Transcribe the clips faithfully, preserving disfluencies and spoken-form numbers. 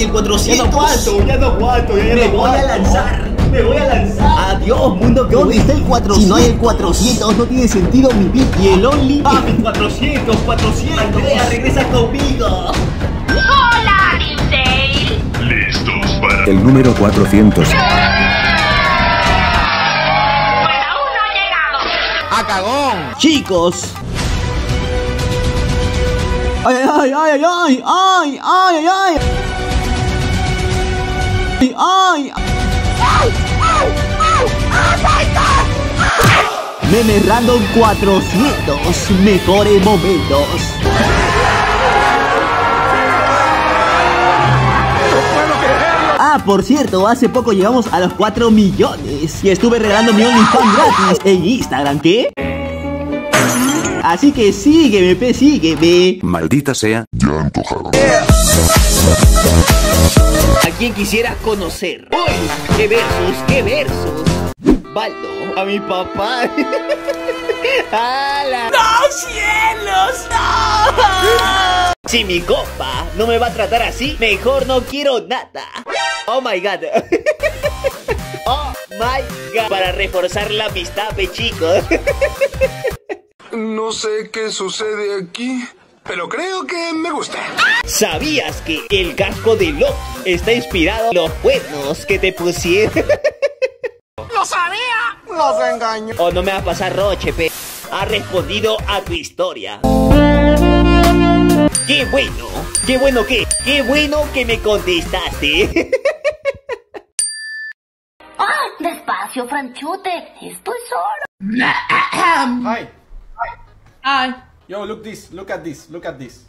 y el cuatrocientos. Ya no aguanto, ya no aguanto, ya, ya Me no voy aguanto. a lanzar. Me voy a lanzar. Adiós, mundo. ¿Dónde está el cuatrocientos? Si no hay el cuatrocientos, no tiene sentido vivir. Y el Only. Ah, mis cuatrocientos, cuatrocientos. Andrea, regresa conmigo. ¡Hola, Arisdale! Listos para El número cuatrocientos. Pues aún no ha llegado. ¡A cagón! Chicos. ¡Ay, ay, ay, ay, ay, ay, ay, ay! ¡Ay! Meme Random cuatrocientos. Mejores momentos. Ah, por cierto, hace poco llegamos a los cuatro millones. Y estuve regalando mi OnlyFans gratis en Instagram, ¿qué? Así que sígueme, pe, sígueme. Maldita sea. ¿A quién quisieras conocer? ¡Uy! ¡Qué versos! ¡Qué versos! Baldo, a mi papá. ¡Hala! ¡No, cielos! ¡No! Si mi compa no me va a tratar así, mejor no quiero nada. Oh my god. Oh my god. Para reforzar la amistad, pe, chicos. No sé qué sucede aquí, pero creo que me gusta. ¿Sabías que el casco de Loki está inspirado en los cuernos que te pusieron? ¡Lo sabía! ¡Nos engañó! O no me va a pasar roche, pe. Ha respondido a tu historia. ¡Qué bueno! ¡Qué bueno que! ¡Qué bueno que me contestaste! ¡Ah! Despacio, Franchute. Estoy solo. Hi. Hi. Yo, look this. Look at this. Look at this.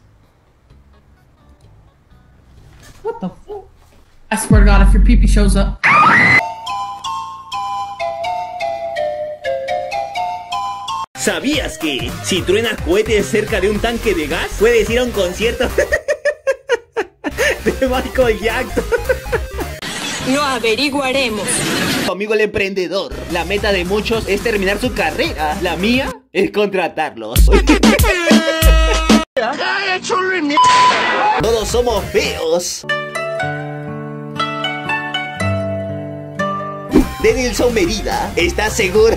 What the fuck? I swear to God, if your pee-pee shows up. ¿Sabías que si truenas cohetes cerca de un tanque de gas, puedes ir a un concierto de Michael Jackson? Lo averiguaremos. Amigo el emprendedor, la meta de muchos es terminar su carrera. La mía es contratarlos. Todos somos feos. Denilson Merida, ¿estás seguro?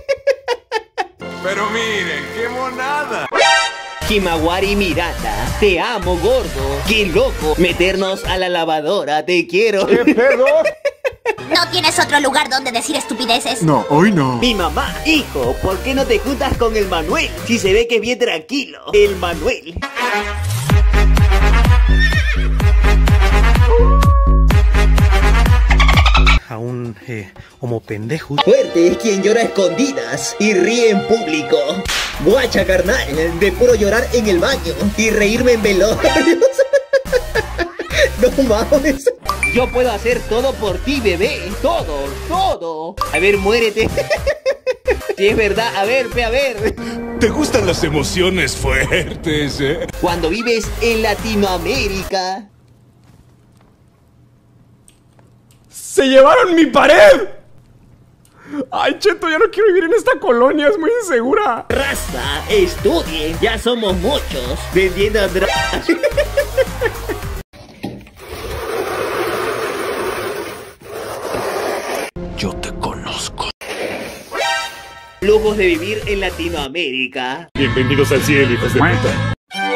Pero miren, qué monada. Himawari Miranda, te amo, gordo. Qué loco meternos a la lavadora, te quiero. ¿Qué pedo? ¿No tienes otro lugar donde decir estupideces? No, hoy no. Mi mamá, hijo, ¿por qué no te juntas con el Manuel? Si se ve que es bien tranquilo. El Manuel. A un eh, homo pendejo. Fuerte es quien llora a escondidas y ríe en público. Guacha, carnal, de puro llorar en el baño y reírme en velorios. No mames. Yo puedo hacer todo por ti, bebé. Todo, todo. A ver, muérete. Si es verdad, a ver, ve a ver. ¿Te gustan las emociones fuertes, eh? Cuando vives en Latinoamérica. ¡Se llevaron mi pared! Ay, Cheto, ya no quiero vivir en esta colonia, es muy insegura. Raza, estudien, ya somos muchos vendiendo drogas. Yo te conozco. Lujos de vivir en Latinoamérica. Bienvenidos al cielo, hijos de puta.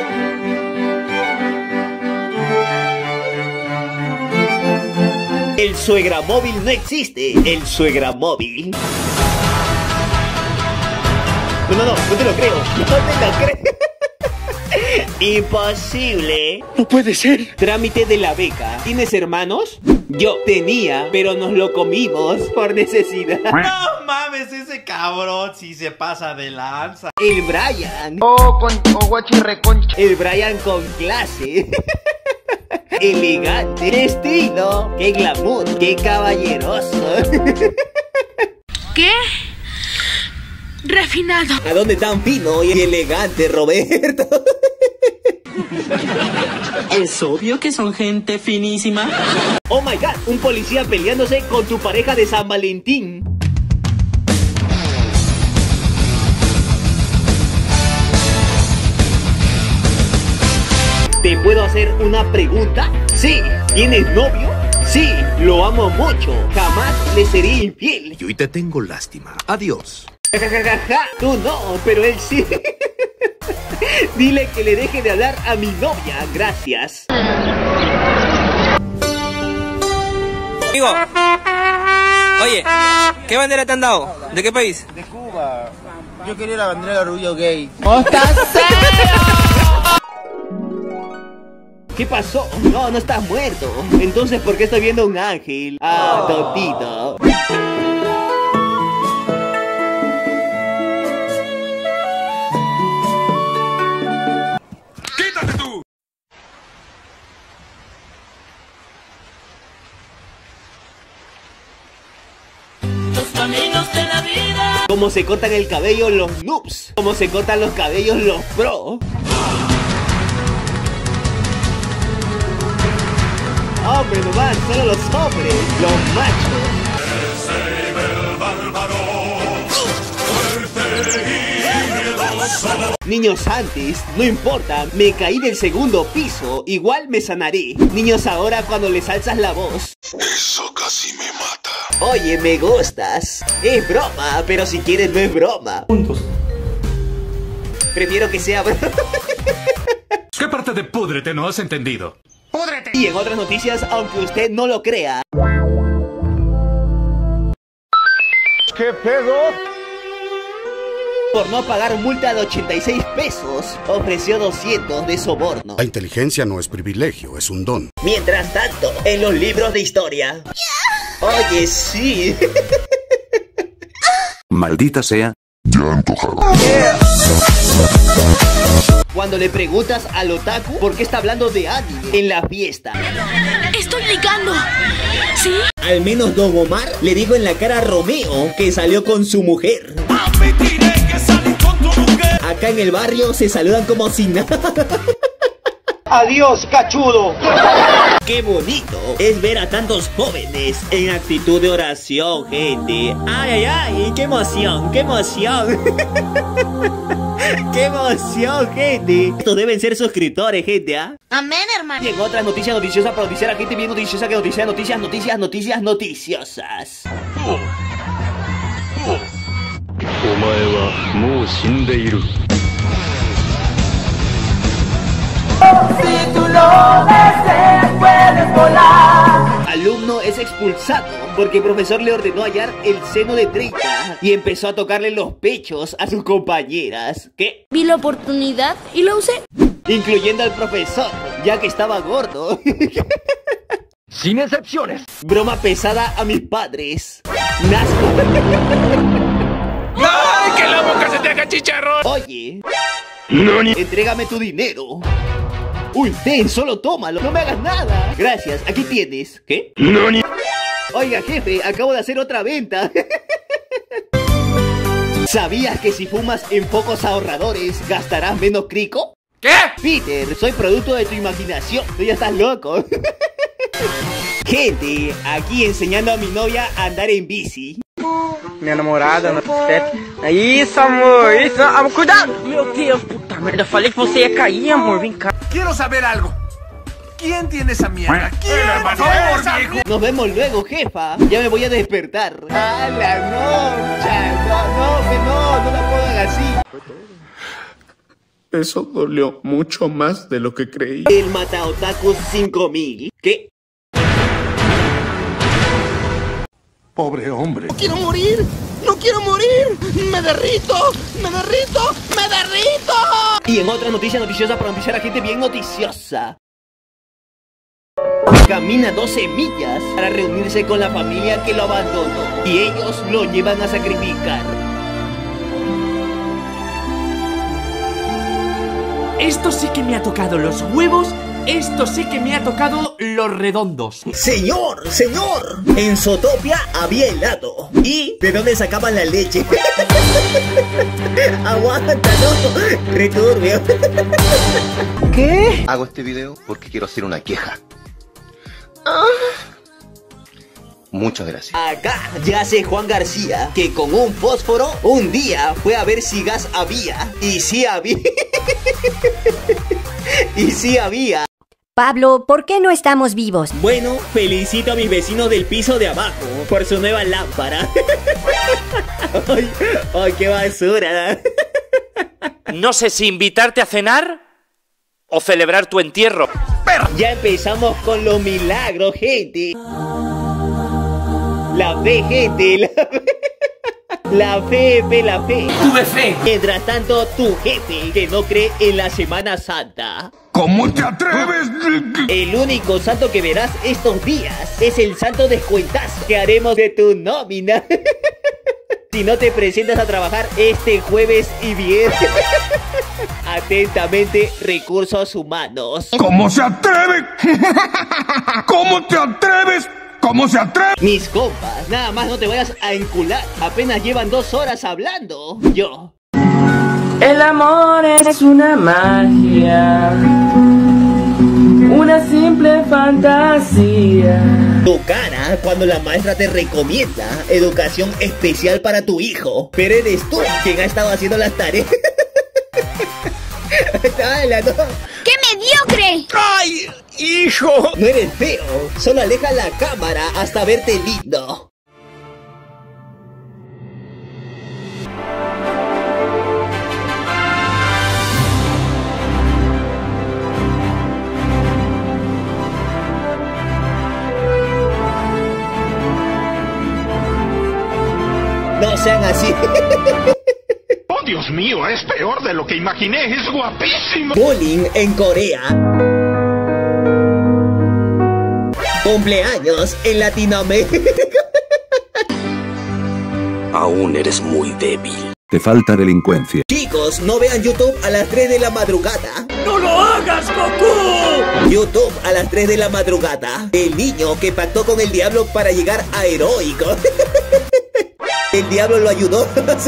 El suegra móvil no existe. El suegra móvil. No, no, no, no te lo creo. No te lo creo. Imposible. No puede ser. Trámite de la beca. ¿Tienes hermanos? Yo tenía, pero nos lo comimos por necesidad. No mames, ese cabrón si se pasa de lanza. El Brian. Oh, con, oh, guachirreconcha. El Brian con clase. Elegante, qué estilo, qué glamour, qué caballeroso. ¿Qué? Refinado. ¿A dónde tan fino y elegante, Roberto? Es obvio que son gente finísima. Oh my god, un policía peleándose con tu pareja de San Valentín. Te ¿Te puedo hacer una pregunta? Sí. ¿Tienes novio? Sí. Lo amo mucho. Jamás le seré infiel. Yo y te tengo lástima. Adiós. Jajajaja. Tú no, pero él sí. Dile que le deje de hablar a mi novia. Gracias. Amigo. Oye, ¿qué bandera te han dado? ¿De qué país? De Cuba. Yo quería la bandera del orgullo gay. ¿Qué pasó? No, no estás muerto. Entonces, ¿por qué estoy viendo un ángel? Ah, tontito. ¡Quítate tú! Los caminos de la vida. Como se cortan el cabello los noobs. Como se cortan los cabellos los pro. Hombre, nomás, solo los hombres, los machos. Niños antes, no importa, me caí del segundo piso, igual me sanaré. Niños ahora cuando les alzas la voz. Eso casi me mata. Oye, me gustas. Es broma, pero si quieres no es broma. Puntos. Prefiero que sea broma. ¿Qué parte de púdrete no has entendido? ¡Púdrete! Y en otras noticias, aunque usted no lo crea. ¿Qué pedo? Por no pagar multa de ochenta y seis pesos, ofreció doscientos de soborno. La inteligencia no es privilegio, es un don. Mientras tanto, en los libros de historia. Oye, sí. Maldita sea. Ya antojado. Cuando le preguntas al otaku por qué está hablando de anime en la fiesta. Estoy ligando. ¿Sí? Al menos Don Omar le dijo en la cara a Romeo que salió con su mujer. Acá en el barrio se saludan como si nada. Adiós, cachudo. Qué bonito es ver a tantos jóvenes en actitud de oración, gente. Ay, ay, ay, qué emoción, qué emoción. ¡Qué emoción, gente! Estos deben ser suscriptores, gente, ¿ah? ¿eh? Amén, hermano. Y en otras noticias noticiosas para noticiar a gente bien noticiosa que noticias, noticias, noticias, noticias, noticiosas. Si tú lo deseas, puedes volar. Alumno es expulsado porque el profesor le ordenó hallar el seno de treinta y empezó a tocarle los pechos a sus compañeras. ¿Qué? Vi la oportunidad y la usé. Incluyendo al profesor, ya que estaba gordo. Sin excepciones. Broma pesada a mis padres. Nazco. ¡Ay, que la boca se te haga chicharrón! Oye, Noni, entrégame tu dinero. Uy, ten, solo tómalo, no me hagas nada. Gracias, aquí tienes. ¿Qué? Noni. Oiga, jefe, acabo de hacer otra venta. ¿Sabías que si fumas en focos ahorradores gastarás menos crico? ¿Qué? Peter, soy producto de tu imaginación. Tú ya estás loco. Gente, aquí enseñando a mi novia a andar en bici. Minha namorada, no Isso, amor, isso, amor, cuidado! Meu Deus, puta merda, falei que você ia cair, amor, vem cá. Quiero saber algo. ¿Quién tiene esa mierda? ¿Quién? Por favor, viejo. Nos vemos luego, jefa. Ya me voy a despertar. ¡A la noche! No, no, que no, no la puedo hacer así. Eso dolió mucho más de lo que creí. El Mataotaku cinco mil. ¿Qué? Pobre hombre. ¡No quiero morir! ¡No quiero morir! ¡Me derrito! ¡Me derrito! ¡Me derrito! Y en otra noticia noticiosa para noticiar a gente bien noticiosa. Camina doce millas para reunirse con la familia que lo abandonó y ellos lo llevan a sacrificar. Esto sí que me ha tocado los huevos. Esto sí que me ha tocado los redondos. Señor, señor, en Zootopia había helado. ¿Y de dónde sacaban la leche? Aguanta, no, returbio. ¿Qué? Hago este video porque quiero hacer una queja. Muchas gracias. Acá yace Juan García, que con un fósforo un día fue a ver si gas había. Y sí había. Y sí había. Pablo, ¿por qué no estamos vivos? Bueno, felicito a mis vecinos del piso de abajo por su nueva lámpara. Ay, ay, qué basura. No sé si invitarte a cenar o celebrar tu entierro. Pero ya empezamos con los milagros, gente. La fe, gente, la fe. La fe, fe, la fe. Tuve fe. Mientras tanto, tu jefe, que no cree en la Semana Santa. ¿Cómo te atreves? El único santo que verás estos días es el santo descuentazo que haremos de tu nómina. Si no te presentas a trabajar este jueves y viernes. Atentamente, Recursos Humanos. ¿Cómo se atreve? ¿Cómo te atreves? ¿Cómo se atreve? Mis compas, nada más no te vayas a encular. Apenas llevan dos horas hablando. Yo. El amor es una magia, una simple fantasía. Tu cara cuando la maestra te recomienda educación especial para tu hijo, pero eres tú quien ha estado haciendo las tareas. Dale, no. ¡Qué mediocre! ¡Ay, hijo! No eres feo, solo aleja la cámara hasta verte lindo. No sean así. ¡Oh, Dios mío! Es peor de lo que imaginé. ¡Es guapísimo! Bullying en Corea. Cumpleaños en Latinoamérica. Aún eres muy débil. Te falta delincuencia. Chicos, no vean YouTube a las tres de la madrugada. ¡No lo hagas, Goku! YouTube a las tres de la madrugada. El niño que pactó con el diablo para llegar a heroico. El diablo lo ayudó.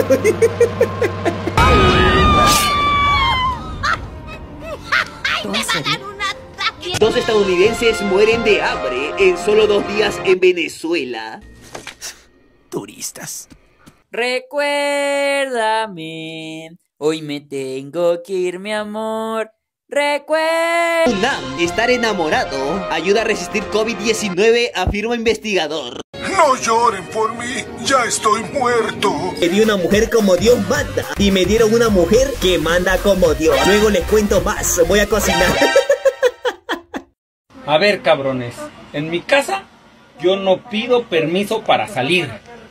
Dos estadounidenses mueren de hambre en solo dos días en Venezuela. Turistas. Recuérdame, hoy me tengo que ir, mi amor. Recuerda. UNAM, estar enamorado ayuda a resistir COVID diecinueve, afirma investigador. No lloren por mí, ya estoy muerto. Me dio una mujer como Dios manda y me dieron una mujer que manda como Dios. Luego les cuento más, voy a cocinar. A ver, cabrones, en mi casa yo no pido permiso para salir.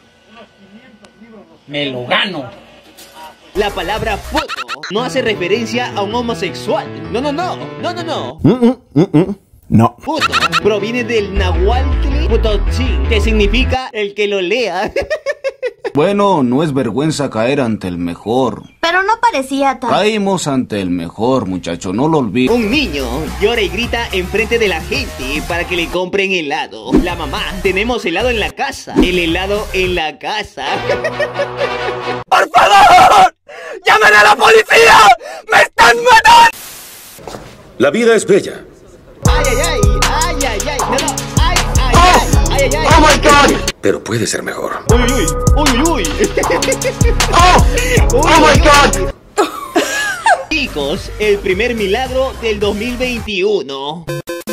Me lo gano. La palabra foto no hace referencia a un homosexual. No, no, no, no, no, no. Mm, mm, mm, mm. No. Puto proviene del nahuatl putotzin, que significa el que lo lea. Bueno, no es vergüenza caer ante el mejor. Pero no parecía tan... Caímos ante el mejor, muchacho, no lo olvides. Un niño llora y grita enfrente de la gente para que le compren helado. La mamá, tenemos helado en la casa. El helado en la casa. ¡Por favor! ¡Llamen a la policía! ¡Me están matando! La vida es bella. Ay, ay, ay, ay, ay, ay, no, no, ay, ay, oh, ay, ay, ay, ay. ¡Oh, my God! Pero puede ser mejor. Uy, uy, uy, uy, uy. ¡Oh! ¡Oh, my God! Chicos, el primer milagro del dos mil veintiuno.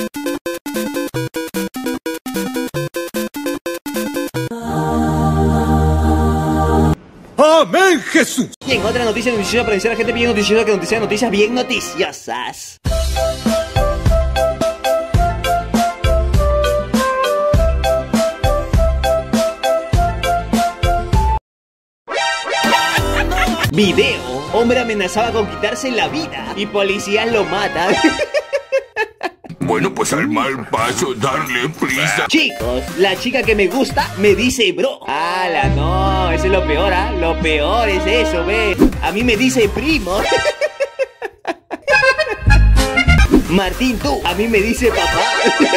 ¡Amén, Jesús! Y en otra noticia noticiosa para decir a la gente bien noticiosa que noticia noticias bien noticiosas. Video. Hombre amenazaba con quitarse la vida y policías lo matan. Bueno, pues al mal paso darle prisa. Chicos, la chica que me gusta me dice bro. ¡Hala, no! Eso es lo peor, ¿ah? ¿eh? Lo peor es eso, ve. A mí me dice primo. Martín, tú. A mí me dice papá.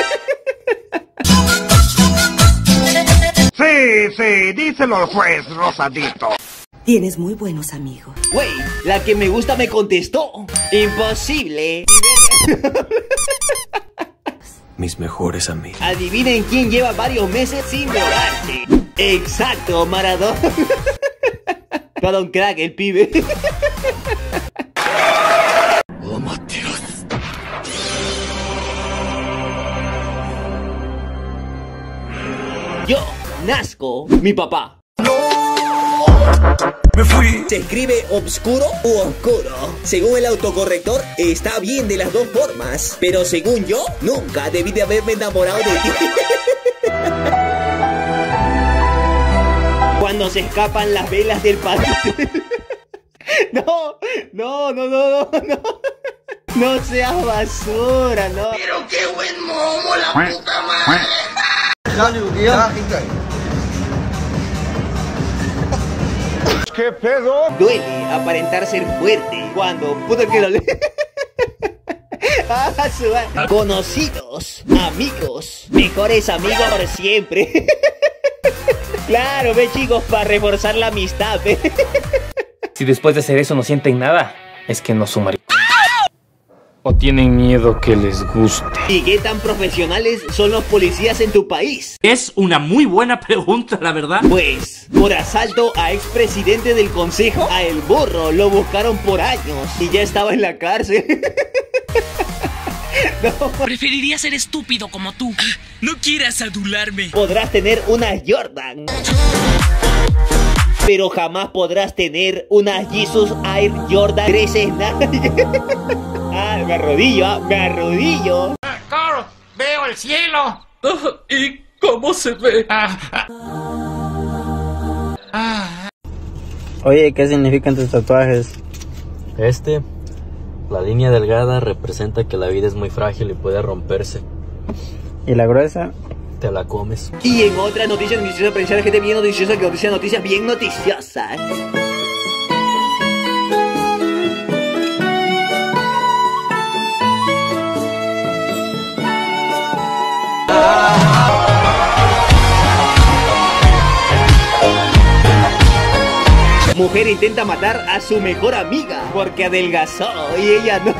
Sí, sí, díselo al juez, Rosadito. Tienes muy buenos amigos. Güey, la que me gusta me contestó. Imposible. Mis mejores amigos. Adivinen quién lleva varios meses sin drogarse. Exacto, Maradona. Todo un crack el pibe. Yo nazco, mi papá. Me fui. ¿Se escribe obscuro u oscuro? Según el autocorrector, está bien de las dos formas. Pero según yo, nunca debí de haberme enamorado de ti. Cuando se escapan las velas del pastel. No, no, no, no, no, no. No seas basura, no. Pero qué buen momo, la puta madre. ¿Qué pedo? Duele aparentar ser fuerte cuando puta que lo le... Conocidos, amigos, mejores amigos por siempre. Claro, ve chicos, para reforzar la amistad, ve. Si después de hacer eso no sienten nada, es que no sumarían. ¿O tienen miedo que les guste? ¿Y qué tan profesionales son los policías en tu país? Es una muy buena pregunta, la verdad. Pues, por asalto a expresidente del consejo, a El Burro lo buscaron por años y ya estaba en la cárcel. No. Preferiría ser estúpido como tú. No quieras adularme. Podrás tener una Jordan, pero jamás podrás tener una Jesus Air Jordan tres Nike. Ah, me arrodillo, ah, me arrodillo. Ah, Carl, veo el cielo. ¿Y cómo se ve? Ah, ah. Ah. Oye, ¿qué significan tus tatuajes? Este, la línea delgada representa que la vida es muy frágil y puede romperse. ¿Y la gruesa? Te la comes. Y en otras noticias noticiosas, para gente bien noticiosa, que noticias, noticias bien noticiosas. Mujer intenta matar a su mejor amiga porque adelgazó y ella no.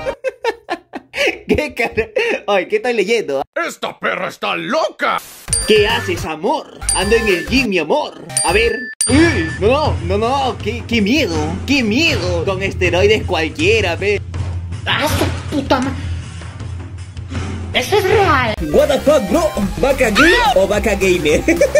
¿Qué cara? Ay, ¿qué estoy leyendo? ¡Esta perra está loca! ¿Qué haces, amor? Ando en el gym, mi amor. A ver. Uy, no, no, no, qué, qué miedo, qué miedo. Con esteroides cualquiera, ve. ¡Ah, su puta madre! ¡Eso es real! What the fuck, bro? ¿Vaca gay o vaca gamer?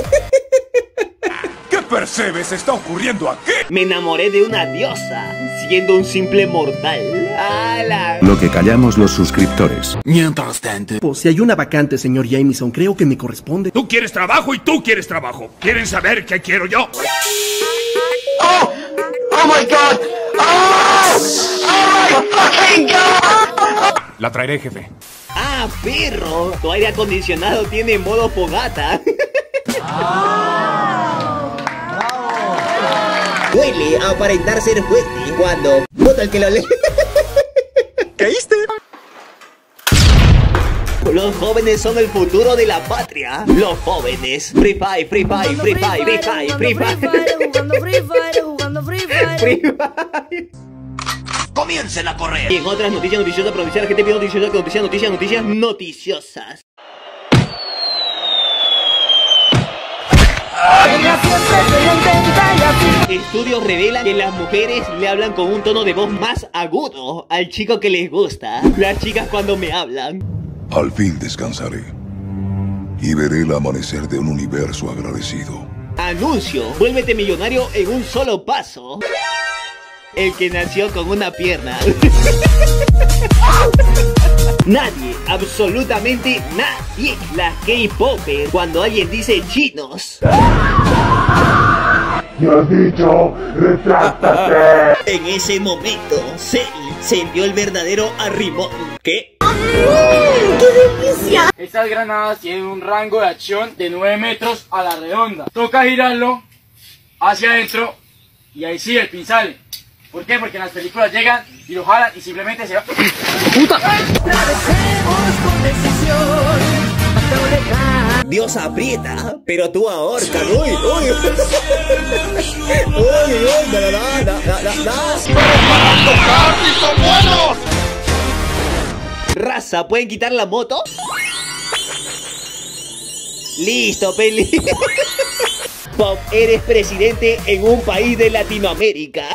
¿Qué percebes está ocurriendo aquí? Me enamoré de una diosa, siendo un simple mortal. ¡Hala! Lo que callamos los suscriptores. Mientras tanto, pues, si hay una vacante, señor Jameson, creo que me corresponde. Tú quieres trabajo y tú quieres trabajo. ¿Quieren saber qué quiero yo? ¡Oh! ¡Oh my God! ¡Oh! ¡Oh my fucking God! La traeré, jefe. ¡Ah, perro! Tu aire acondicionado tiene modo fogata. Duele aparentar ser fuerte cuando... ¡Puta el que lo lee! ¿Caíste? Los jóvenes son el futuro de la patria. Los jóvenes. Free Fire, Free Fire, Free Fire, Free Fire, Free Fire. Jugando Free Fire, jugando Free Fire. Free Fire. ¡Comiencen a correr! Y en otras noticias noticiosas, provincial, gente bien noticiosa, que noticias, noticias, noticias noticiosas. Estudios revelan que las mujeres le hablan con un tono de voz más agudo al chico que les gusta. Las chicas cuando me hablan. Al fin descansaré y veré el amanecer de un universo agradecido. Anuncio, vuélvete millonario en un solo paso. El que nació con una pierna. Nadie, absolutamente nadie. Las K-popers, cuando alguien dice chinos. ¡Yo he dicho, retráctate! En ese momento, Cell sintió el verdadero arrimón. ¿Qué? ¡Qué delicia! Estas granadas tienen un rango de acción de nueve metros a la redonda. Toca girarlo hacia adentro y ahí sí el pin sale. ¿Por qué? Porque en las películas llegan y lo jalan y simplemente se va. ¡Puta! Dios aprieta, pero tú ahorcas. ¡Uy, uy! ¡Uy, uy! ¡Da, da, da, da, da, da! ¡Son buenos! Raza, ¿pueden quitar la moto? Listo, peli. Pop, eres presidente en un país de Latinoamérica.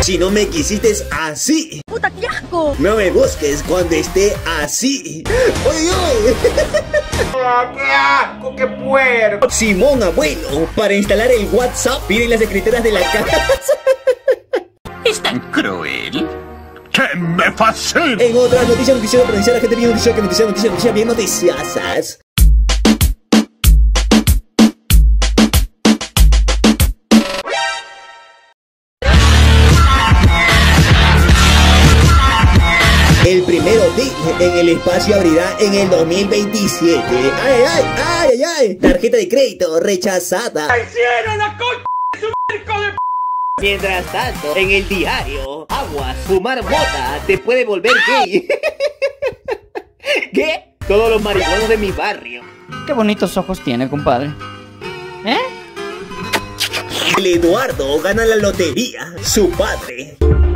Si no me quisiste así. ¡Puta, qué asco! No me busques cuando esté así. ¡Oye, oye! ¡Qué asco, qué puerco! Simón Abuelo, para instalar el WhatsApp piden las secretarias de la casa. ¿Es tan cruel? ¡Que me fascina! En otras noticias, noticias, noticias, la gente bien noticias, que noticias, noticias, noticias, bien noticiosas. El primero D en el espacio abrirá en el dos mil veintisiete. ¡Ay, ay, ay, ay, ay! Tarjeta de crédito rechazada. ¡Hicieron la concha de su marco de p***! Mientras tanto, en el diario, aguas, fumar mota te puede volver gay. ¿Qué? Todos los marihuanos de mi barrio. Qué bonitos ojos tiene, compadre. ¿Eh? El Eduardo gana la lotería, su padre.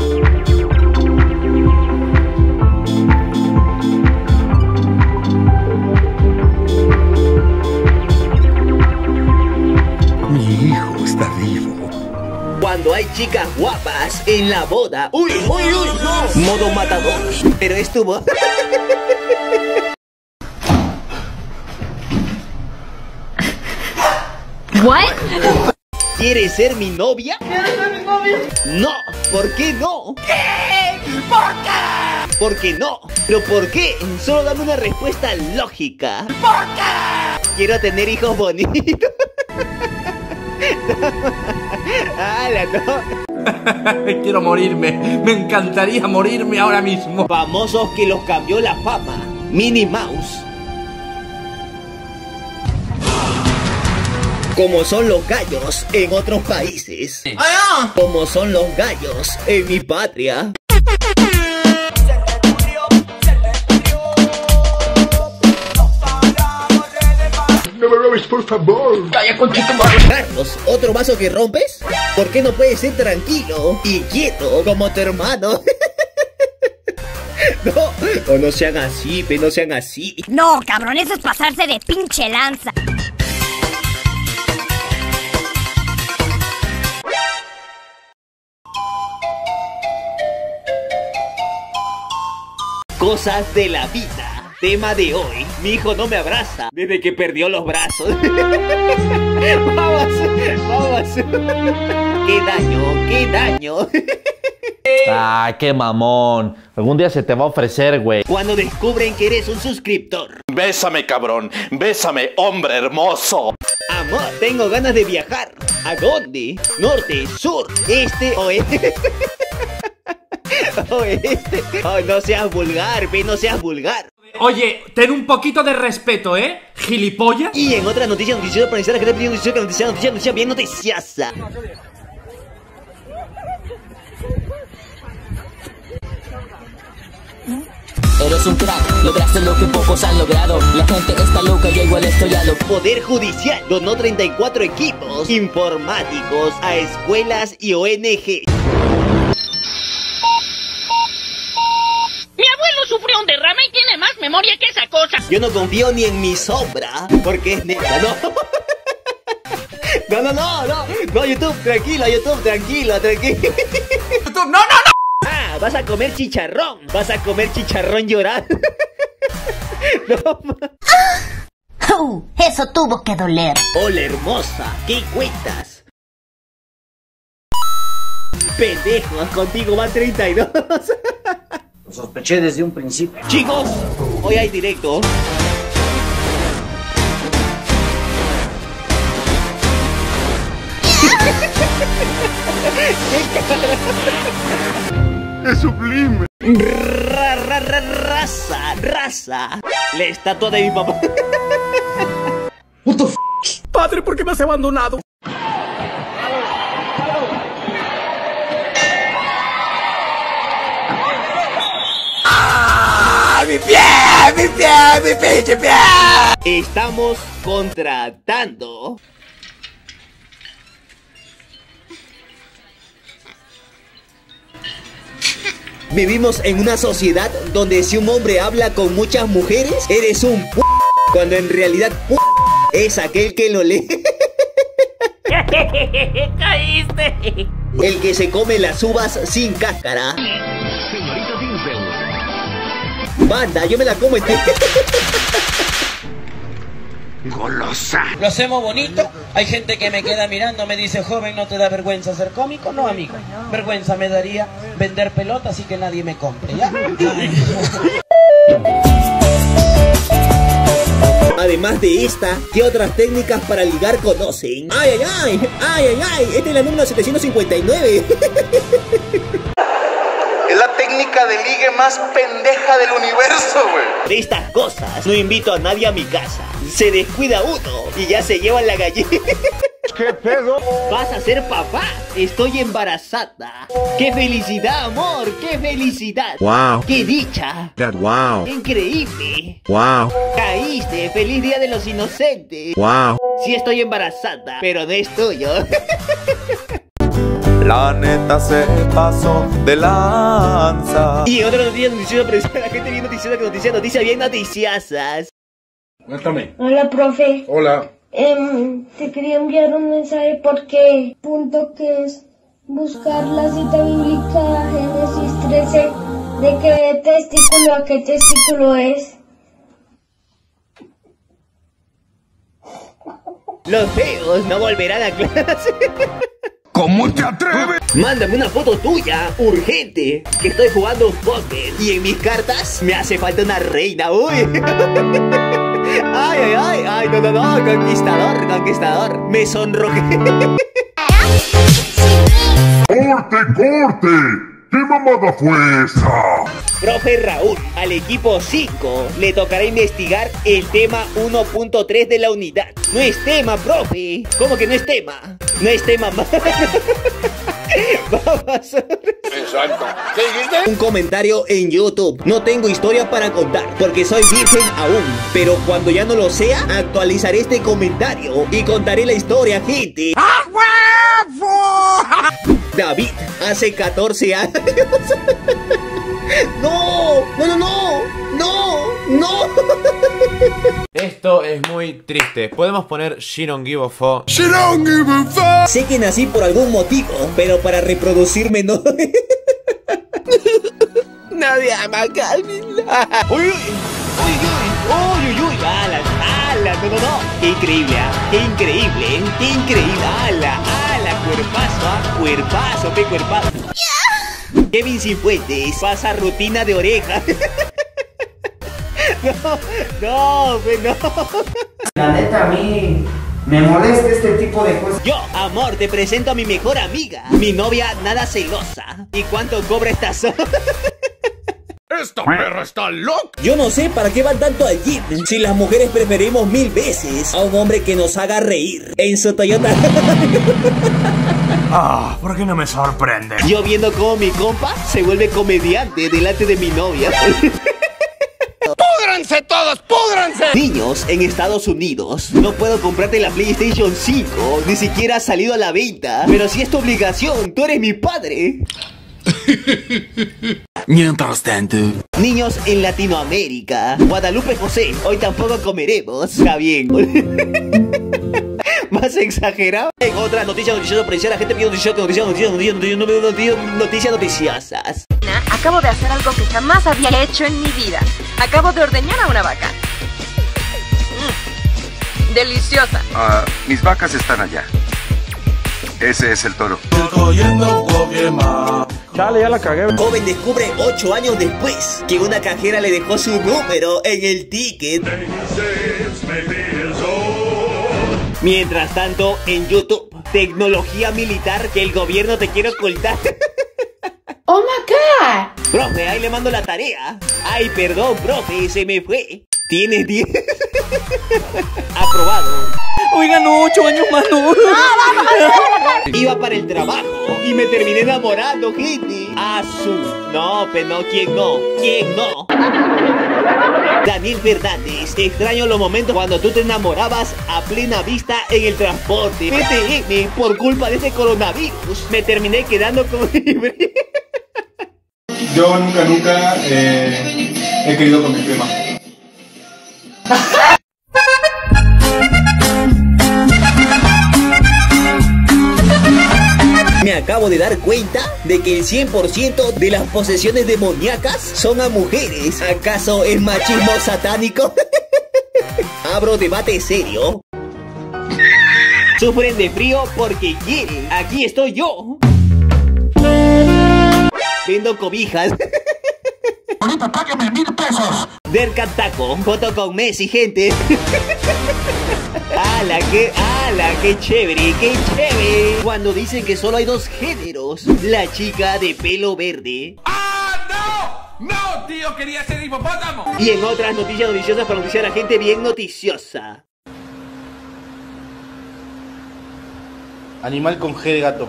Mi hijo está vivo. Cuando hay chicas guapas en la boda. ¡Uy, uy, uy! No. Modo matador. Pero estuvo. ¿What? ¿Quieres ser mi novia? ¿Quieres ser mi novia? No. ¿Por qué no? ¿Qué? ¿Por qué? ¿Por qué no? ¿Pero por qué? Solo dame una respuesta lógica. ¿Por qué? Quiero tener hijos bonitos. ¡Hala, no! Quiero morirme. Me encantaría morirme ahora mismo. Famosos que los cambió la fama. Minnie Mouse. Como son los gallos en otros países. Como son los gallos en mi patria. No me robes, por favor. Calla, conchito. Carlos, ¿otro vaso que rompes? ¿Por qué no puedes ser tranquilo y quieto como tu hermano? No, o no sean así, pe, no sean así. No, cabrón, eso es pasarse de pinche lanza. Cosas de la vida. Tema de hoy. Mi hijo no me abraza desde que perdió los brazos. Vamos, vamos. Qué daño, qué daño. Ah, qué mamón. Algún día se te va a ofrecer, güey. Cuando descubren que eres un suscriptor. Bésame, cabrón. Bésame, hombre hermoso. Amor, tengo ganas de viajar. ¿A dónde? Norte, sur, este, oeste. Oeste. Oh, no seas vulgar, ve, no seas vulgar. Oye, ten un poquito de respeto, ¿eh? Gilipollas. Y en otra noticia noticiosa para iniciar la gente pidiendo noticia, noticia, noticia, noticia bien noticiosa. Eres un crack, lograste lo que pocos han logrado. La gente está loca, yo igual estoy a lo. Poder Judicial donó treinta y cuatro equipos informáticos a escuelas y O N G. Mi abuelo sufrió un derrame y tiene más memoria que esa cosa. Yo no confío ni en mi sombra, porque es neta, ¿no? No, no, no, no, no, YouTube, tranquilo, YouTube, tranquilo, tranquilo. YouTube, no, no, no. Ah, vas a comer chicharrón, vas a comer chicharrón llorando. No, uh, eso tuvo que doler. Hola, hermosa, ¿qué cuentas? Pendejos, contigo van treinta y dos. Lo sospeché desde un principio. Chicos, hoy hay directo. Es sublime. Ra, ra, ra, raza, raza. La estatua de mi papá. What the f***? Padre, ¿por qué me has abandonado? ¡Ah! ¡Mi pie! ¡Mi pie! ¡Mi pinche pie! Estamos contratando. Vivimos en una sociedad donde si un hombre habla con muchas mujeres, eres un p***, cuando en realidad p*** es aquel que lo lee. ¡Caíste! el que se come las uvas sin cáscara. Señorita Dinsel. Banda, yo me la como entera. Golosa. Lo hacemos bonito. Hay gente que me queda mirando, me dice, joven, ¿no te da vergüenza ser cómico? No, amigo. Vergüenza me daría vender pelotas y que nadie me compre, ¿ya? Además de esta, ¿qué otras técnicas para ligar conocen? ¡Ay, ay, ay! ¡Ay, ay, ay! Esta es la número setecientos cincuenta y nueve. Es la técnica de ligue más pendeja del universo, güey. De estas cosas, no invito a nadie a mi casa. Se descuida uno y ya se llevan la gallina. ¿Qué pedo? Vas a ser papá. Estoy embarazada. ¡Qué felicidad, amor! ¡Qué felicidad! Wow. ¡Qué dicha! Dad, wow. ¡Increíble! Wow. Caíste. ¡Feliz Día de los Inocentes! Wow. Sí estoy embarazada, pero no es tuyo. La neta se pasó de lanza. Y otra noticia noticiosa, pero la gente bien noticiosa que noticia, noticia bien noticiosas. Cuéntame. Hola, profe. Hola. Eh, te quería enviar un mensaje porque punto que es buscar la cita bíblica Génesis trece de qué testículo a qué testículo es. Los feos no volverán a clase. ¿Cómo te atreves? Mándame una foto tuya, urgente, que estoy jugando póker y en mis cartas me hace falta una reina, uy. Ay, ay, ay, ay, no, no, no, conquistador, conquistador, me sonrojé. ¡Corte, corte! ¿Qué mamada fue esa? Profe Raúl, al equipo cinco le tocará investigar el tema uno punto tres de la unidad. No es tema, profe. ¿Cómo que no es tema? No es tema más. Vamos. Exacto. ¿Qué dijiste? Un comentario en YouTube. No tengo historia para contar porque soy virgen aún. Pero cuando ya no lo sea, actualizaré este comentario y contaré la historia, gente. ¡Ah, huevo! David, hace catorce años. ¡No! ¡No, no, no! ¡No! ¡No! Esto es muy triste. Podemos poner She don't give a fuck. She don't give a fuck. Sé que nací por algún motivo, pero para reproducirme no. Nadie ama a Calvin. ¡Uy, uy! ¡Uy, uy! ¡Uy, uy! ¡Ala! ¡Ala! ¡No, no, no! ¡Qué increíble! ¿eh? ¡Qué increíble! ¿eh? ¡Qué increíble! ¡Ala! ¡Ala! ¡Cuerpazo! ¿ah? ¡Cuerpazo! ¡Qué cuerpazo! Kevin Cifuentes pasa rutina de oreja. No, no, no. La neta, a mí me molesta este tipo de cosas. Yo, amor, te presento a mi mejor amiga, mi novia nada celosa. ¿Y cuánto cobra esta zona? ¡Esta perra está loca! Yo no sé para qué van tanto al gym si las mujeres preferimos mil veces a un hombre que nos haga reír en su Toyota. Ah, ¿por qué no me sorprende? Yo viendo cómo mi compa se vuelve comediante delante de mi novia. ¡Púdranse todos! ¡Púdranse! Niños en Estados Unidos, no puedo comprarte la PlayStation cinco, ni siquiera ha salido a la venta. Pero si es tu obligación, tú eres mi padre. Mientras tanto, niños en Latinoamérica, Guadalupe José, hoy tampoco comeremos. Está bien. Más exagerado. En otras noticias noticiosas, por la gente pide noticias, noticias, noticias, noticias, noticias, noticias, noticias noticiosas. Acabo de hacer algo que jamás había hecho en mi vida. Acabo de ordeñar a una vaca. Mm, deliciosa. Ah, mis vacas están allá. Ese es el toro. Chale, ya la cagué. Joven descubre ocho años después que una cajera le dejó su número en el ticket. Mientras tanto, en YouTube, tecnología militar que el gobierno te quiere ocultar. Oh my god. Profe, ahí le mando la tarea. Ay, perdón, profe, se me fue. Tienes diez. Aprobado. Oigan, ocho años más, no. Iba para el trabajo y me terminé enamorando, gente. A su. No, pero no, ¿quién no? ¿Quién no? Daniel Fernández, extraño los momentos cuando tú te enamorabas a plena vista en el transporte. P T M, por culpa de este coronavirus, me terminé quedando con libre. Yo nunca, nunca eh, he querido con mi prima. Me acabo acabo de dar cuenta de que el cien por ciento de las posesiones demoníacas son a mujeres. ¿Acaso es machismo satánico? Abro debate serio. Sufren de frío porque quieren. Aquí estoy yo. Vendo cobijas. Ahorita págame mil pesos. Derka Taco, foto con Messi, gente. ¡Hala, qué, ala, qué chévere, qué chévere! Cuando dicen que solo hay dos géneros. La chica de pelo verde. ¡Ah, no! ¡No, tío! ¡Quería ser hipopótamo! Y en otras noticias noticiosas para noticiar a la gente bien noticiosa. Animal con G de gato.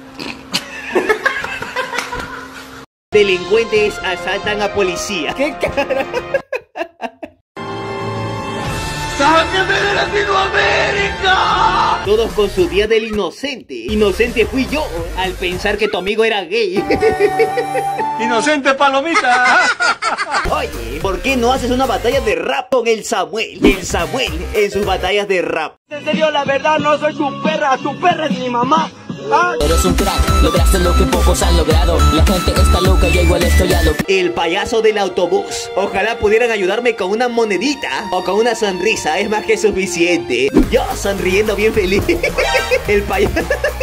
Delincuentes asaltan a policía. ¡Qué cara! ¡Sáqueme de Latinoamérica! Todos con su día del inocente. Inocente fui yo al pensar que tu amigo era gay. ¡Inocente palomita! Oye, ¿por qué no haces una batalla de rap con el Samuel? El Samuel en sus batallas de rap. En serio, la verdad, no soy tu perra. Tu perra es mi mamá. Eres un crack, lograste lo que pocos han logrado. La gente está loca, yo igual estoy a lo... El payaso del autobús. Ojalá pudieran ayudarme con una monedita o con una sonrisa, es más que suficiente. Yo sonriendo bien feliz. El payaso.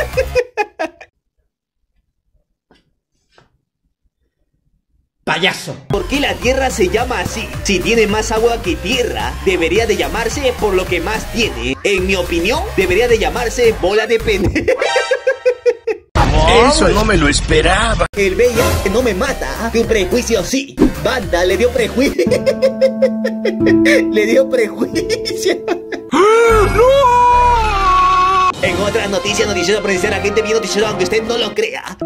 Payaso. ¿Por qué la tierra se llama así? Si tiene más agua que tierra, debería de llamarse por lo que más tiene. En mi opinión, debería de llamarse bola de pene. Eso no me lo esperaba. El V I H no me mata, tu prejuicio sí. Banda le dio prejuicio. Le dio prejuicio. ¡No! En otras noticias noticiosas para decir a gente bien noticiosa, aunque usted no lo crea.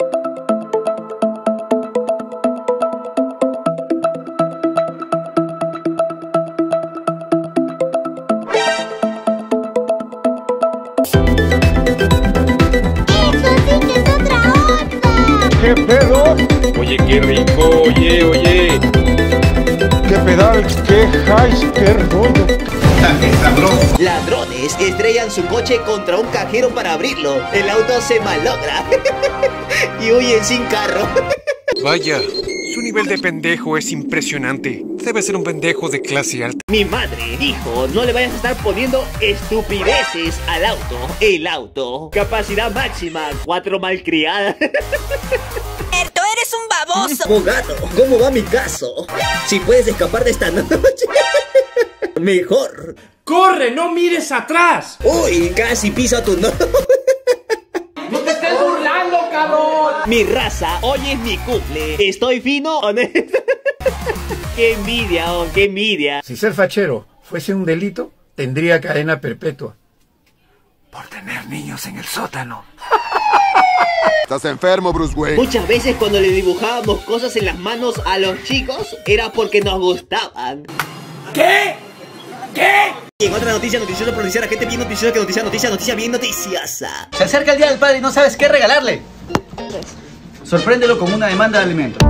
¿Qué pedo? Oye, qué rico, oye, oye. ¿Qué pedal? ¿Qué highs? ¿Qué rollo? Ladrones estrellan su coche contra un cajero para abrirlo. El auto se malogra y huyen sin carro. Vaya, su nivel de pendejo es impresionante. Debe ser un pendejo de clase alta. Mi madre dijo, no le vayas a estar poniendo estupideces al auto. El auto, capacidad máxima, cuatro malcriadas. ¡Tú eres un baboso! Abogado, ¿cómo va mi caso? Si puedes escapar de esta noche, mejor. ¡Corre, no mires atrás! Uy, casi piso tu no. ¡No te estés burlando, cabrón! Mi raza, hoy es mi cumple. ¿Estoy fino o no? ¡Qué envidia, oh, qué envidia! Si ser fachero fuese un delito, tendría cadena perpetua. Por tener niños en el sótano. Estás enfermo, Bruce Wayne. Muchas veces cuando le dibujábamos cosas en las manos a los chicos, era porque nos gustaban. ¿Qué? ¿Qué? Y en otra noticia noticiosa para noticiar a gente bien noticiosa que noticia, noticia, noticia bien noticiosa. Se acerca el día del padre y no sabes qué regalarle. Sorpréndelo con una demanda de alimentos.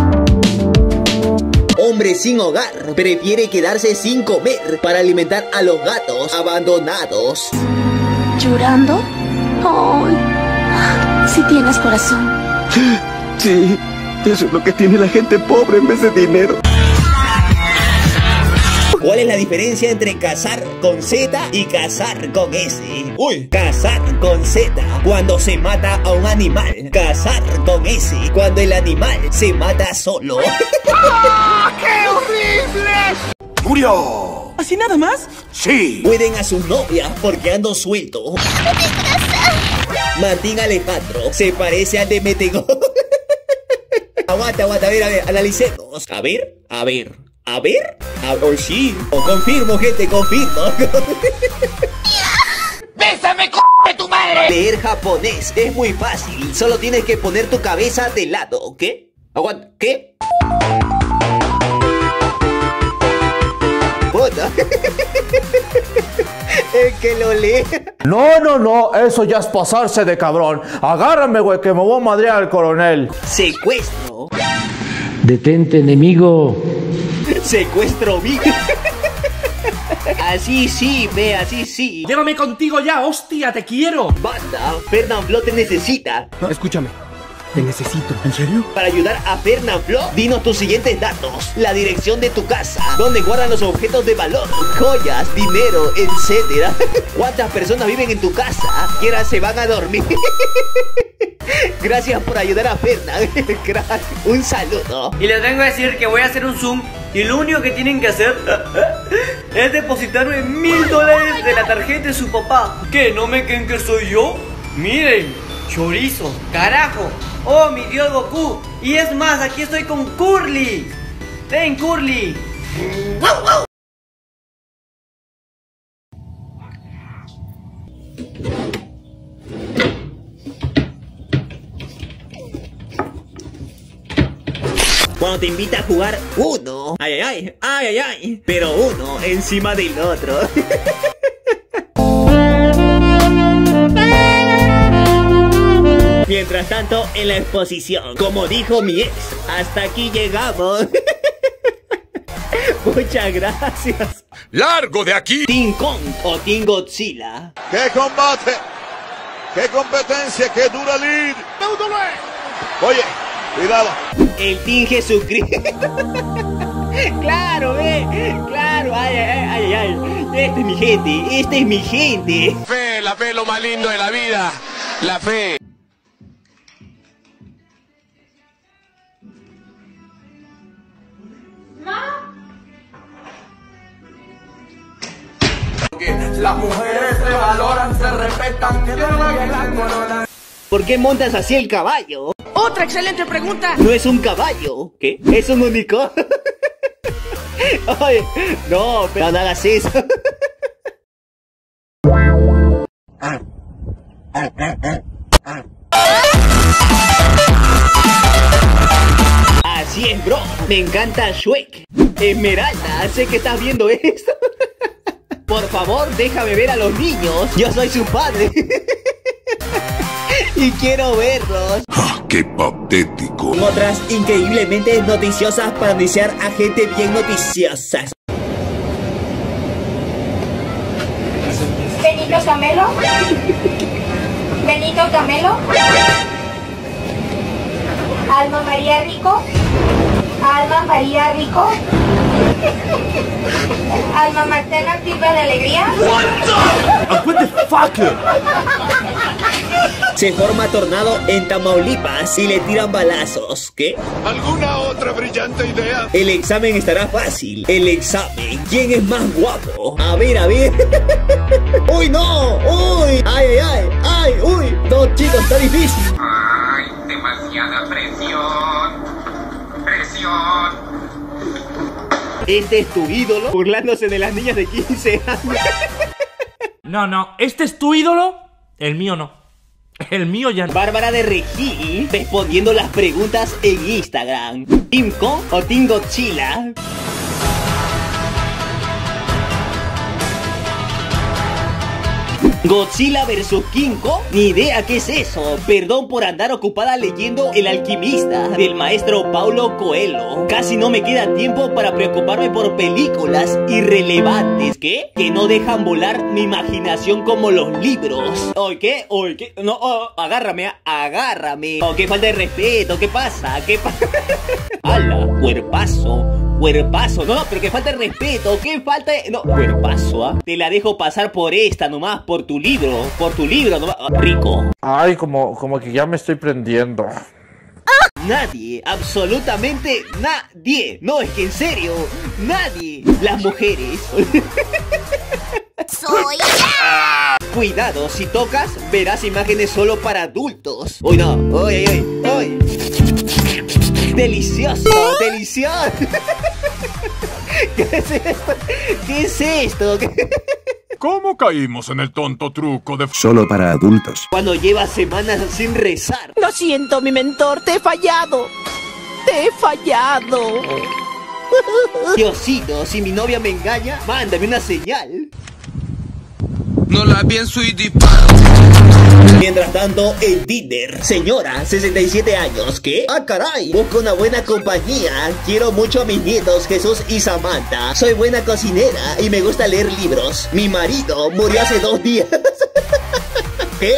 Hombre sin hogar prefiere quedarse sin comer para alimentar a los gatos abandonados. ¿Llorando? ¡Ay! Si tienes corazón. Sí, eso es lo que tiene la gente pobre en vez de dinero. ¿Cuál es la diferencia entre cazar con Z y cazar con S? Uy, cazar con Z cuando se mata a un animal. Cazar con S cuando el animal se mata solo. ¡Ah, qué horrible! ¡Murió! ¿Así nada más? Sí. Pueden a sus novias porque ando suelto. Martín Alejandro se parece al de Metegol. Aguanta, aguanta, a ver, a ver, analicemos. A ver, a ver. A ver, a ver, oh, sí, oh, confirmo, gente, confirmo. ¡Bésame, c*** de tu madre! Leer japonés es muy fácil, solo tienes que poner tu cabeza de lado, ¿qué? Aguanta, ¿qué? Puta. El que lo lee. No, no, no, eso ya es pasarse de cabrón. Agárrame, güey, que me voy a madrear al coronel. Secuestro. Detente, enemigo. Secuestro, vi. Así sí, ve, así sí. Llévame contigo ya, hostia, te quiero. Basta, Fernanfloo te necesita. Escúchame, te necesito. ¿En serio? Para ayudar a Fernanfloo, dinos tus siguientes datos. La dirección de tu casa, donde guardan los objetos de valor, joyas, dinero, etcétera. ¿Cuántas personas viven en tu casa? ¿Quiénes se van a dormir? Gracias por ayudar a Fernan. Crack, un saludo. Y les vengo a decir que voy a hacer un zoom y lo único que tienen que hacer es depositarme mil dólares de la tarjeta de su papá. ¿Qué? ¿No me creen que soy yo? Miren, chorizo, carajo. Oh, mi dios Goku. Y es más, aquí estoy con Curly. Ven, Curly. Cuando te invita a jugar uno, ay, ay, ay, ay, ay, ay, pero uno encima del otro. Mientras tanto, en la exposición, como dijo mi ex, hasta aquí llegamos. Muchas gracias. ¡Largo de aquí! Team Kong o Team Godzilla. ¡Qué combate! ¡Qué competencia! ¡Qué dura lead! Oye, cuidado. El Team Jesucristo. Claro, ve, claro, ay, ay, ay, ay. Esta es mi gente, esta es mi gente. Fe, la fe es lo más lindo de la vida. La fe. Las mujeres se valoran, se respetan, que no vayan la corona. ¿Por qué montas así el caballo? Otra excelente pregunta. No es un caballo. ¿Qué? Es un unicornio. Ay, no, pero no hagas eso. Así es, bro. Me encanta Shrek. Esmeralda, sé que estás viendo esto. Por favor, déjame ver a los niños. Yo soy su padre. Y quiero verlos. Ah, ¡qué patético! Otras increíblemente noticiosas para iniciar a gente bien noticiosa. Benito Camelo. Benito Camelo. Alma María Rico. Alma María Rico. Alma Martena Activa de Alegría. What the fuck? Se forma tornado en Tamaulipas y le tiran balazos. ¿Qué? ¿Alguna otra brillante idea? El examen estará fácil. El examen. ¿Quién es más guapo? A ver, a ver. ¡Uy, no! ¡Uy! ¡Ay, ay, ay! ¡Ay, uy! No, chicos, está difícil. Ay, demasiada presión. Presión. ¿Este es tu ídolo? Burlándose de las niñas de quince años. No, no, ¿este es tu ídolo? El mío no. El mío ya no. Bárbara de Regil respondiendo las preguntas en Instagram. ¿Team Kong o Team Godzilla? ¿Godzilla versus King Kong? Ni idea qué es eso. Perdón por andar ocupada leyendo El Alquimista del maestro Paulo Coelho. Casi no me queda tiempo para preocuparme por películas irrelevantes. ¿Qué? Que no dejan volar mi imaginación como los libros. ¿Oye qué? ¿Oye qué? No, oh, agárrame, agárrame. Oh, qué falta de respeto, ¿qué pasa? ¿Qué pasa? ¡Hala! Cuerpazo. Cuerpazo, no, no, pero que falta de respeto, que falta de... No, cuerpazo, ¿ah? ¿eh? Te la dejo pasar por esta nomás, por tu libro, por tu libro nomás. Rico. Ay, como, como que ya me estoy prendiendo. Nadie, absolutamente nadie. No, es que en serio, nadie. Las mujeres. Soy Cuidado, si tocas, verás imágenes solo para adultos. Uy, no, uy, uy, uy, uy. Delicioso, delicioso. ¿Qué es esto? ¿Qué es esto? ¿Cómo caímos en el tonto truco de... Solo para adultos? Cuando llevas semanas sin rezar. Lo siento, mi mentor, te he fallado. Te he fallado. Diosito, si mi novia me engaña, mándame una señal. no la pienso y disparo. Mientras tanto, en Tinder, señora, sesenta y siete años, ¿qué? ¡Ah, caray! Busco una buena compañía. Quiero mucho a mis nietos, Jesús y Samantha. Soy buena cocinera y me gusta leer libros. Mi marido murió hace dos días. ¿Qué?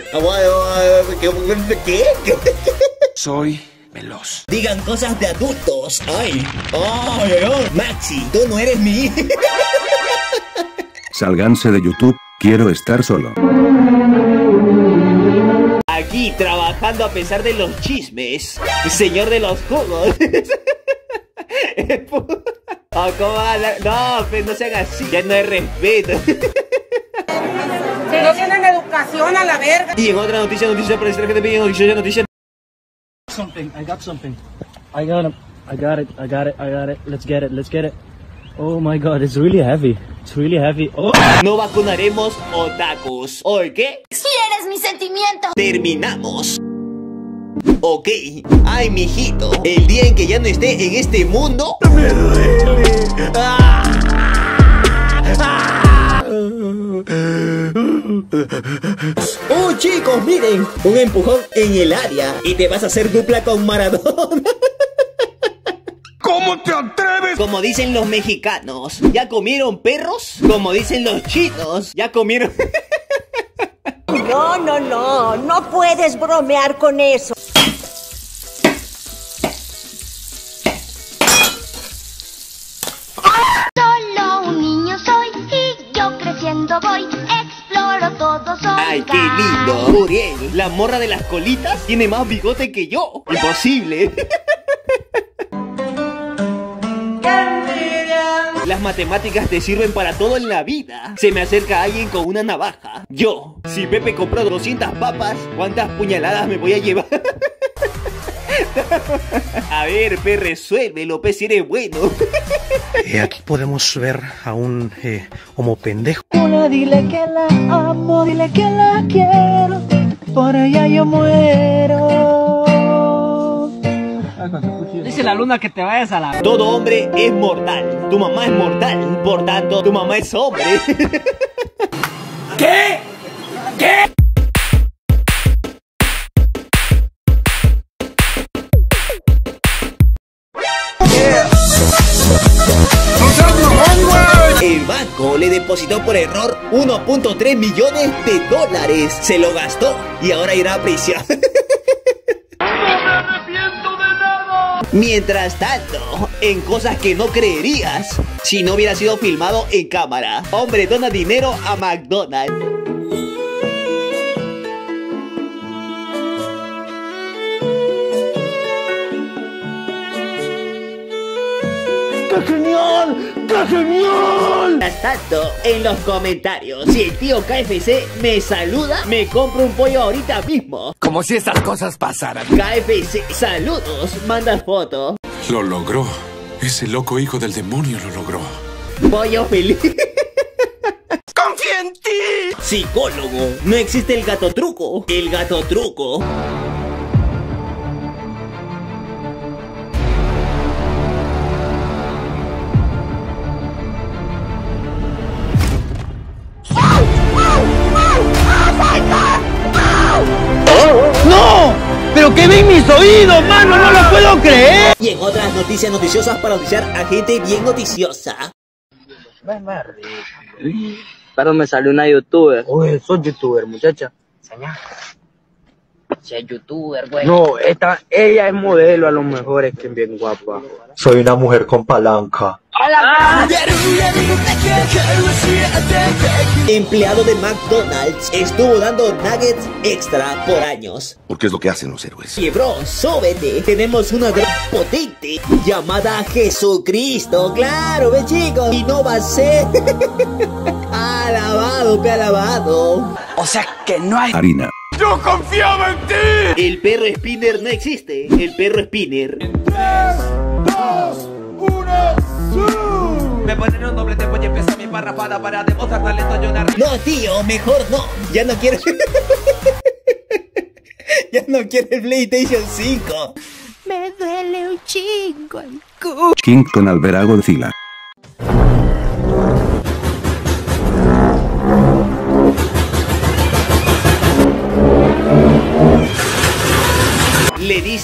¿Qué? ¿Qué? Soy veloz. Digan cosas de adultos. ¡Ay! ¡Ay, ay, ay! Maxi, tú no eres mi... Sálganse de YouTube, quiero estar solo. Aquí trabajando a pesar de los chismes. Señor de los jugos. Oh, ¿cómo habla? No, pues no sean así. Ya no hay respeto. Si no tienen educación a la verga. Y en otra noticia, noticia para extraer gente, noticia, noticia. Something, I got something. I got him. I got it, I got it, I got it. Let's get it, let's get it. Oh my god, it's really heavy. It's really heavy. Oh. No vacunaremos otakus. ¿O qué? Si eres mi sentimiento. Terminamos. Ok. Ay, mijito. El día en que ya no esté en este mundo. Me duele. ¡Ah! ¡Ah! Oh, chicos, miren. Un empujón en el área. Y te vas a hacer dupla con Maradona. ¿Cómo te atreves? Como dicen los mexicanos, ¿ya comieron perros? Como dicen los chinos, ¿ya comieron? No, no, no, no puedes bromear con eso. Solo un niño soy y yo creciendo voy, exploro todo soy. ¡Ay, qué lindo! Muriel, la morra de las colitas, tiene más bigote que yo. Imposible. Las matemáticas te sirven para todo en la vida. Se me acerca alguien con una navaja. Yo, si Pepe compró doscientas papas, ¿cuántas puñaladas me voy a llevar? A ver, Pe, resuélvelo, Pe, si eres bueno. eh, Aquí podemos ver a un eh, homo pendejo. Una, dile que la amo, dile que la quiero, por ella yo muero. Dice la luna que te vayas a la... Todo hombre es mortal. Tu mamá es mortal. Por tanto, tu mamá es hombre. ¿Qué? ¿Qué? El banco le depositó por error uno punto tres millones de dólares. Se lo gastó y ahora irá a prisión. Mientras tanto, en cosas que no creerías si no hubiera sido filmado en cámara. Hombre dona dinero a McDonald's. ¡Qué genial! ¡Qué genial! Mientras tanto, en los comentarios, si el tío K F C me saluda, me compro un pollo ahorita mismo. Como si estas cosas pasaran. K F C, saludos, manda foto. Lo logró. Ese loco hijo del demonio lo logró. Pollo feliz. ¡Confía en ti! Psicólogo, no existe el gato truco. El gato truco. ¡No! ¡Pero que ven mis oídos, mano! ¡No lo puedo creer! Y en otras noticias noticiosas para noticiar a gente bien noticiosa. Pero me salió una youtuber. Oye, soy youtuber, muchacha. Señor. Si es youtuber, güey. No, esta, ella es modelo, a lo mejor es que es bien guapa. Soy una mujer con palanca. ¡Hola! Empleado de McDonald's estuvo dando nuggets extra por años. Porque es lo que hacen los héroes. Y bro, súbete. Tenemos una droga potente llamada Jesucristo. Claro, ve chicos. Y no va a ser. Alabado, pe alabado. O sea que no hay... Harina. ¡Yo confiaba en ti! El perro Spinner no existe. El perro Spinner. tres, dos, uno, ¡zoom! Me ponen un doble tempo y empieza mi parrafada para demostrar talento yo una... No, tío, mejor no. Ya no quiero... ya no quiero el PlayStation cinco. Me duele un chingo el cu. King con Albera Godzilla.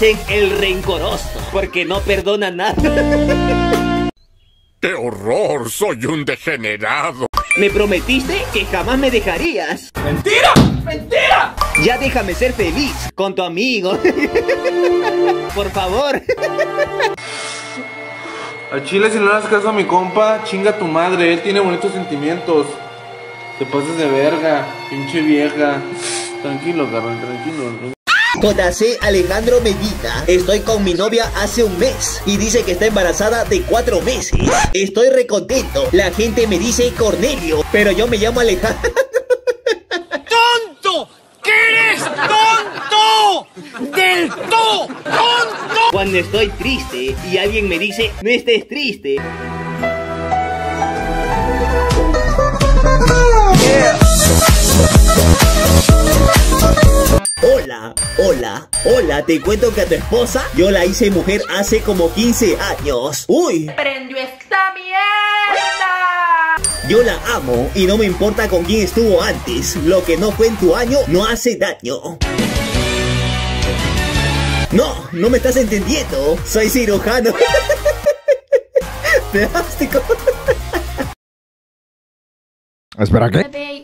dicen el rencoroso, porque no perdona nada. ¡Qué horror! ¡Soy un degenerado! Me prometiste que jamás me dejarías. ¡Mentira! ¡Mentira! Ya déjame ser feliz con tu amigo. Por favor. Al chile, si no le das caso a mi compa, chinga tu madre, él tiene bonitos sentimientos. Te pases de verga, pinche vieja. Tranquilo, carnal, tranquilo. J C Alejandro Medina. Estoy con mi novia hace un mes y dice que está embarazada de cuatro meses. Estoy recontento. La gente me dice Cornelio, pero yo me llamo Alejandro. ¡Tonto! ¿Qué eres tonto? ¡Del todo! ¡Tonto! Cuando estoy triste y alguien me dice, no estés triste. Yeah. Hola, hola, hola, te cuento que a tu esposa yo la hice mujer hace como quince años. Uy, ¡Prendió esta mierda! Yo la amo y no me importa con quién estuvo antes. Lo que no fue en tu año no hace daño. No, no me estás entendiendo. Soy cirujano. Plástico. Espera, ¿qué?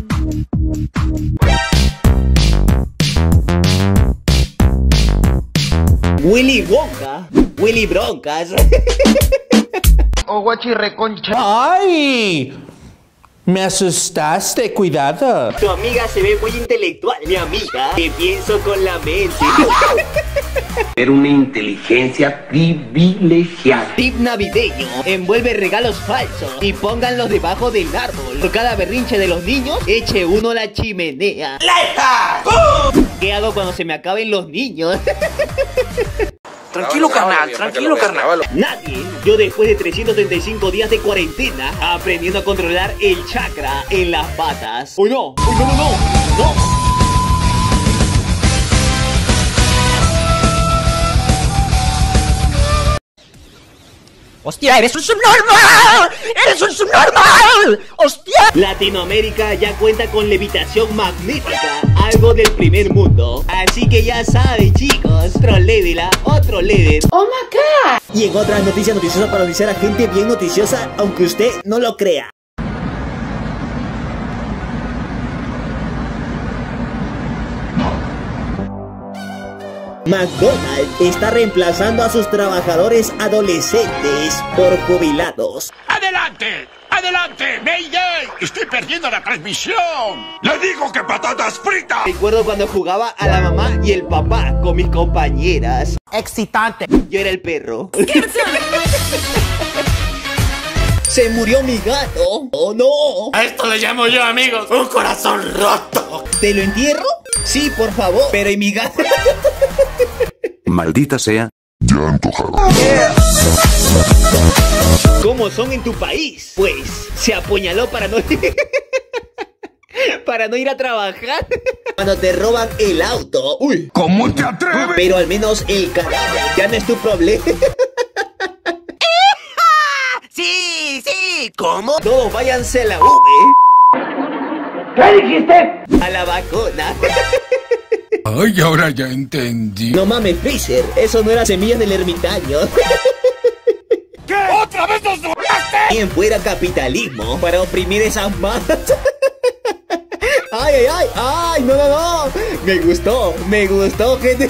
Willy Wonka, Willy Broncas. Oh, guachirreconcha. ¡Ay! Me asustaste, cuidado. Tu amiga se ve muy intelectual, mi amiga. Que pienso con la mente. Era una inteligencia privilegiada. Tip navideño. Envuelve regalos falsos y pónganlos debajo del árbol. Por cada berrinche de los niños, eche uno a la chimenea. ¡Leja! ¿Qué hago cuando se me acaben los niños? Tranquilo, carnal, tranquilo, carnal. Nadie. Yo después de trescientos treinta y cinco días de cuarentena, aprendiendo a controlar el chakra en las patas. ¡Uy, no! ¡Uy, no, no, no! ¡No! ¡Hostia, eres un subnormal! ¡Eres un subnormal! ¡Hostia! Latinoamérica ya cuenta con levitación magnética, algo del primer mundo. Así que ya saben, chicos, trolédela, otro líder. ¡Oh, my God! Y en otras noticias noticiosas para noticiar a gente bien noticiosa, aunque usted no lo crea. McDonald's está reemplazando a sus trabajadores adolescentes por jubilados. ¡Adelante! ¡Adelante! ¡Mayday! ¡Estoy perdiendo la transmisión! ¡Le digo que patatas fritas! Recuerdo cuando jugaba a la mamá y el papá con mis compañeras. Excitante. Yo era el perro. ¡Se murió mi gato! ¡Oh, no! A esto le llamo yo, amigos, un corazón roto. ¿Te lo entierro? Sí, por favor. Pero ¿y mi gato? Maldita sea. Ya antojado. Yeah. ¿Cómo son en tu país? Pues se apuñaló para no para no ir a trabajar. Cuando te roban el auto. Uy, ¿cómo te atreves? Pero al menos el cadáver ya no es tu problema. ¡Sí, sí! ¿Cómo? Todos váyanse a la V. ¿Qué dijiste? A la vacuna. Ay, ahora ya entendí. No mames, Freezer, eso no era semillas del ermitaño. ¿Qué? ¡Otra vez nos robaste! ¿Quién fuera capitalismo para oprimir esas masas? ¡Ay, ay, ay! ¡Ay, no, no, no! Me gustó, me gustó, gente.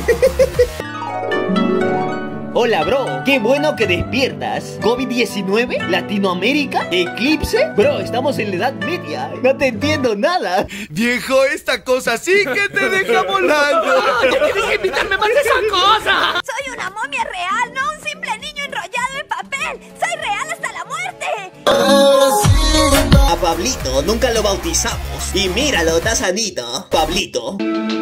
Hola, bro. Qué bueno que despiertas. ¿COVID diecinueve? ¿Latinoamérica? ¿Eclipse? Bro, estamos en la Edad Media. No te entiendo nada. Viejo, esta cosa sí que te deja volando. ¡Ya tienes que invitarme más de esa cosa! Soy una momia real, no un simple niño enrollado en papel. Soy real hasta la muerte. A Pablito nunca lo bautizamos. Y míralo, está sanito. Pablito.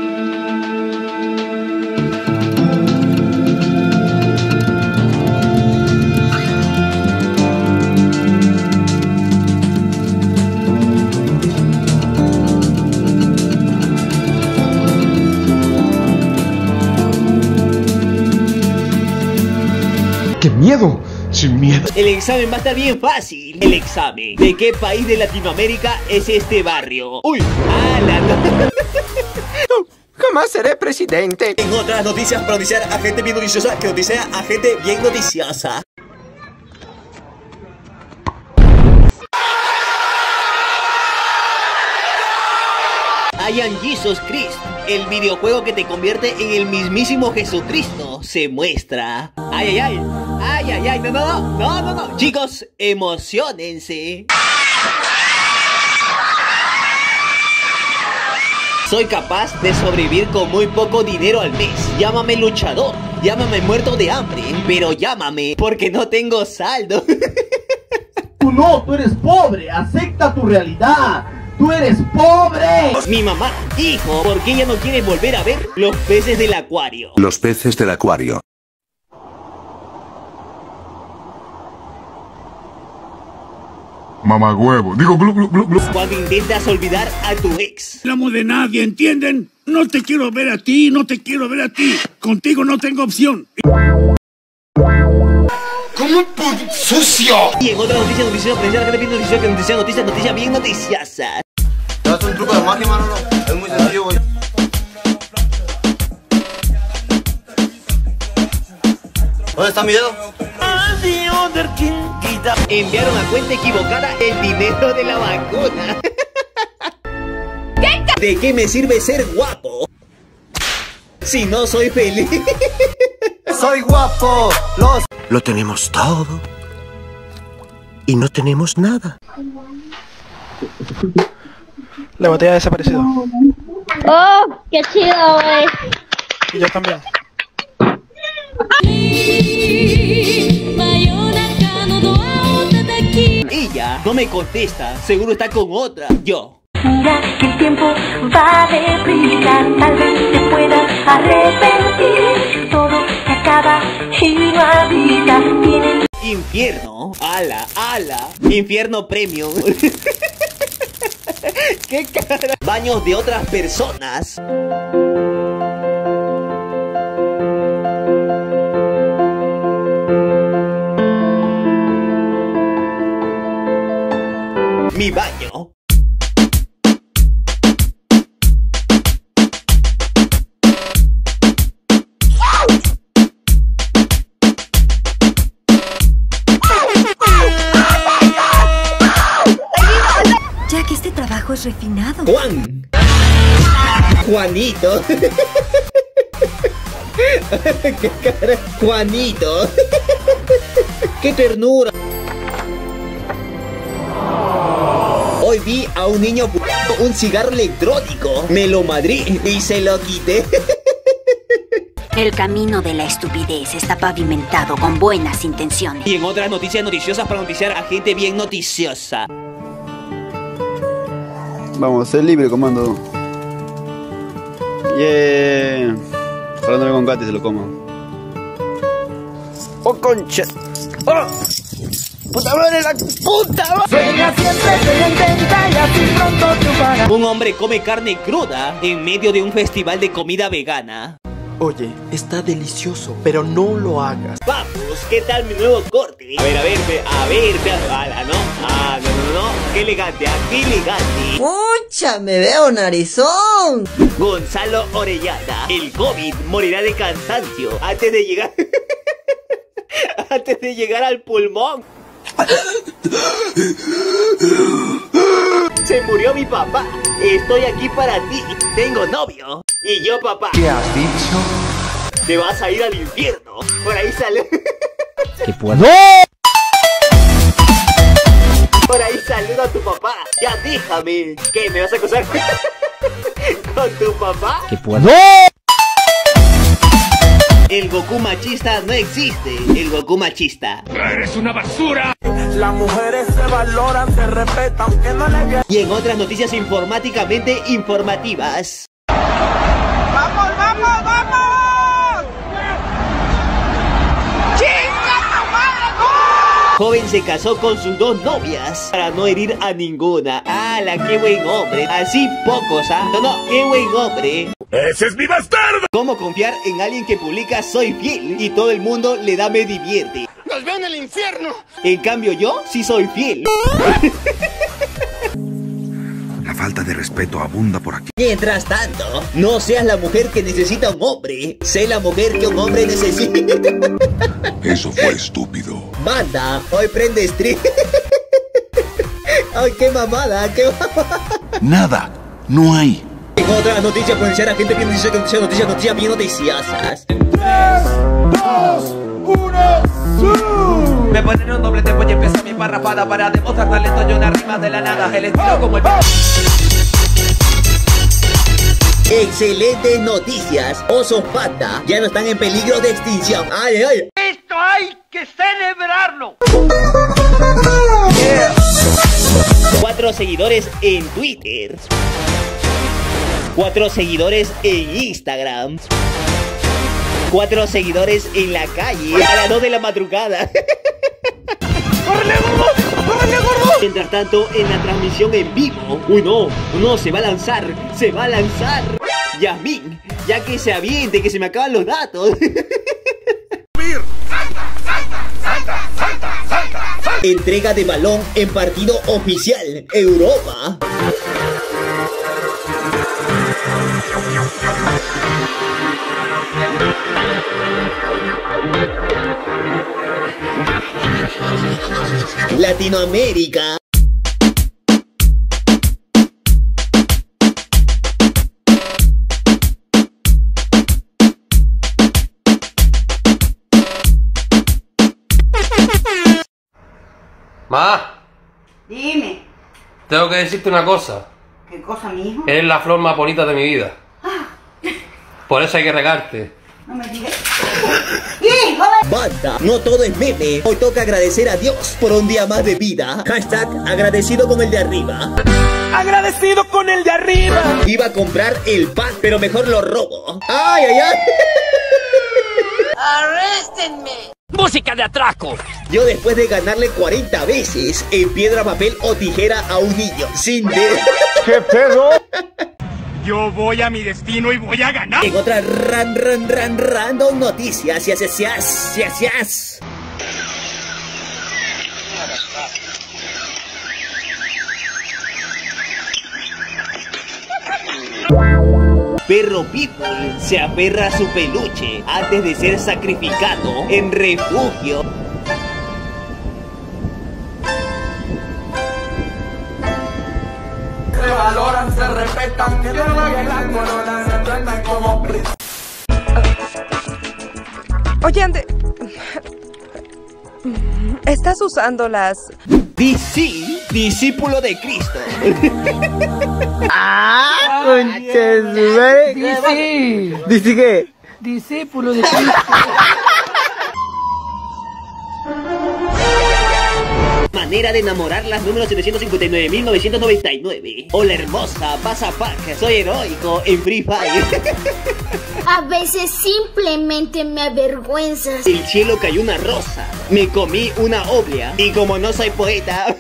¡Qué miedo! Sin miedo. El examen va a estar bien fácil. El examen. ¿De qué país de Latinoamérica es este barrio? Uy, ah, la, la. Jamás seré presidente. En otras noticias, para noticiar a gente bien noticiosa, que noticia a gente bien noticiosa. I Am Jesus Christ, el videojuego que te convierte en el mismísimo Jesucristo, se muestra. Ay, ay, ay, ay, ay, ay, no, no, no, no, no, no. Chicos, emocionense. Soy capaz de sobrevivir con muy poco dinero al mes. Llámame luchador, llámame muerto de hambre, pero llámame porque no tengo saldo. Tú no, tú eres pobre, acepta tu realidad. ¡Tú eres pobre! Mi mamá, hijo, ¿por qué ella no quiere volver a ver los peces del acuario? Los peces del acuario. Mamagüevo. Digo, glu, glu, glu, glu. Cuando intentas olvidar a tu ex. No amo de nadie, ¿entienden? No te quiero ver a ti, no te quiero ver a ti. Contigo no tengo opción. ¿Cómo sucio? Y en otra noticia, noticia, noticia, noticia, noticia, noticia, noticia, noticia bien noticiosa. ¿Te das un truco de magia, mano? No, es muy sencillo, güey. ¿Dónde está mi dedo? Enviaron a cuenta equivocada el dinero de la vacuna. ¿De qué me sirve ser guapo si no soy feliz? Soy guapo. Los... Lo tenemos todo. Y no tenemos nada. La botella ha desaparecido. Oh, qué chido, güey. Y yo también. Ella no me contesta, seguro está con otra. Yo. Mira que el tiempo va deprisa, tal vez te puedas arrepentir. Todo se acaba y no habita. Tienes... Infierno, ala, ala. Infierno premium. ¿Qué cara? Baños de otras personas. Mi baño. Ya que este trabajo es refinado. Juan. Juanito. Qué cara. Juanito. Qué ternura. Hoy vi a un niño fumando un cigarro electrónico. Me lo madrí y se lo quité. El camino de la estupidez está pavimentado con buenas intenciones. Y en otras noticias noticiosas para noticiar a gente bien noticiosa. Vamos, ser libre, comando. Yeah. Hablándole con Katy, se lo como. Oh, concha. Oh. ¡Puta madre, la puta madre! Sueña siempre, se intenta y así pronto triunfará. Un hombre come carne cruda en medio de un festival de comida vegana. Oye, está delicioso, pero no lo hagas. Vamos, ¿qué tal mi nuevo corte? A ver, a ver, a ver, a ver, ¿no? Ah, no, no, no, qué elegante, ah, qué elegante. ¡Pucha, me veo narizón! Gonzalo Orellana, el COVID morirá de cansancio antes de llegar... antes de llegar al pulmón. Se murió mi papá. Estoy aquí para ti. Tengo novio. Y yo, papá. ¿Qué has dicho? Te vas a ir al infierno. Por ahí sale. ¿Qué puedo? ¡No! Por ahí saluda a tu papá. Ya déjame. ¿Qué? ¿Me vas a acusar con tu papá? ¿Qué puedo? ¡No! El Goku machista no existe. El Goku machista. ¡Eres una basura! Las mujeres se valoran, se respetan, aunque no le vean. Y en otras noticias informáticamente informativas. ¡Vamos, vamos, vamos! ¡Chinga tu madre, no! Joven se casó con sus dos novias para no herir a ninguna. ¡Hala, qué buen hombre! Así pocos, ¿ah? No, no, qué buen hombre. ¡Ese es mi bastardo! ¿Cómo confiar en alguien que publica soy fiel y todo el mundo le da me divierte? ¡Nos veo en el infierno! En cambio yo sí soy fiel. La La falta de respeto abunda por aquí. Mientras tanto, no seas la mujer que necesita un hombre, sé la mujer que un hombre necesita. Eso fue estúpido. Banda, hoy prende stream. Ay, qué mamada, qué mamada. Nada, no hay. En otras noticias, pronunciar a gente bien noticias, noticias, noticias, noticias bien noticiosas. tres, dos, uno, zoom. Me ponen un doble tempo y empieza mi parrafada para demostrar talento y una rima de la nada. El estilo como el... Excelentes noticias. Osos panda ya no están en peligro de extinción. Ay, ay. Esto hay que celebrarlo. Yeah. Cuatro seguidores en Twitter. Cuatro seguidores en Instagram. Cuatro seguidores en la calle a las dos de la madrugada. ¡Córrele, gordo! ¡Córrele, gordo! Mientras tanto, en la transmisión en vivo. Uy, no, no, se va a lanzar. Se va a lanzar. Yasmín, ya que se aviente, que se me acaban los datos. Entrega de balón en partido oficial. Europa. Latinoamérica. Ma, Dime. tengo que decirte una cosa. ¿Qué cosa, mi hijo? Eres la flor más bonita de mi vida. Por eso hay que regarte. No me digas. ¡Hijo de... Banda, no todo es meme. Hoy toca agradecer a Dios por un día más de vida. Hashtag agradecido con el de arriba. Agradecido con el de arriba. Iba a comprar el pan, pero mejor lo robo. ¡Ay, ay, ay! ¡Arréstenme! Música de atraco. Yo después de ganarle cuarenta veces en piedra, papel o tijera a un niño sin dedo. ¿Qué pedo? Yo voy a mi destino y voy a ganar. En otra ran, ran, ran, random noticias. Yes, yes, yes, yes, yes. Perro People se aferra a su peluche antes de ser sacrificado en refugio. Se valoran, se respetan, que no en la corona, se tratan como... Oye, Ande... ¿Estás usando las...? D C, discípulo de Cristo. ¡Ah! ¡Conches, güey! D C. ¿D C qué? Discípulo de Cristo. Manera de enamorarlas número setecientos cincuenta y nueve mil novecientos noventa y nueve. Hola hermosa, pasa pack, soy heroico en Free Fire. A veces simplemente me avergüenzas. El cielo cayó una rosa, me comí una oblia y como no soy poeta,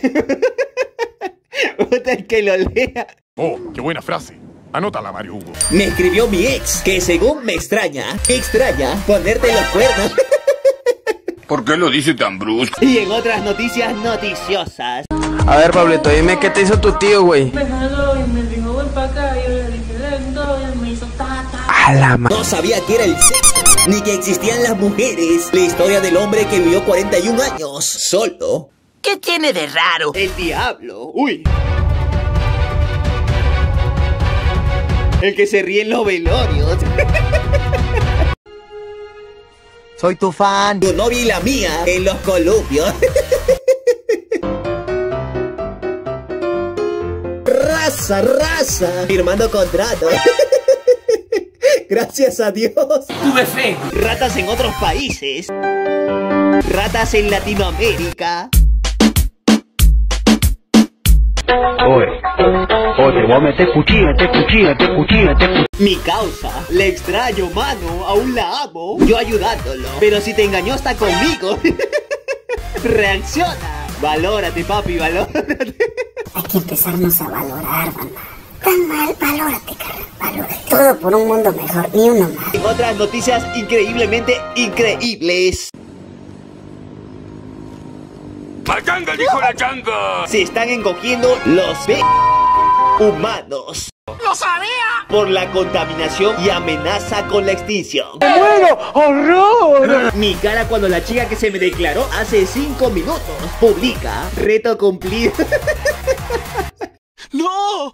puta que lo lea. Oh, qué buena frase. Anótala, Mario Hugo. Me escribió mi ex, que según me extraña, extraña ponerte los cuernos. ¿Por qué lo dice tan brusco? Y en otras noticias noticiosas. A ver, Pablito, dime qué te hizo tu tío, güey. Me jaló y me dijo, ven pa' acá, y yo le dije, lento, y él me hizo tata. A la ma... No sabía que era el sexo, ni que existían las mujeres. La historia del hombre que vivió cuarenta y un años, solo. ¿Qué tiene de raro? El diablo, uy. El que se ríe en los velorios. Soy tu fan. Tu novia y la mía en los columpios. Raza, raza. Firmando contrato. Gracias a Dios. Tuve fe. Ratas en otros países. Ratas en Latinoamérica. Oye, oye, te voy a meter cuchilla, meter cuchilla, meter cuchilla, meter cuchilla. Mi causa, le extraño, mano, aún la amo. Yo ayudándolo, pero si te engañó está conmigo. Reacciona. Valórate, papi, valórate. Hay que empezarnos a valorar, banda. Tan mal, valórate, carnal, valórate. Todo por un mundo mejor, ni uno más. En otras noticias increíblemente increíbles. ¡La changa, dijo la changa! Se están encogiendo los pe... Humanos. ¡Lo sabía! Por la contaminación y amenaza con la extinción. ¡Me muero! ¡Horror! Mi cara cuando la chica que se me declaró hace cinco minutos publica reto cumplido. ¡No!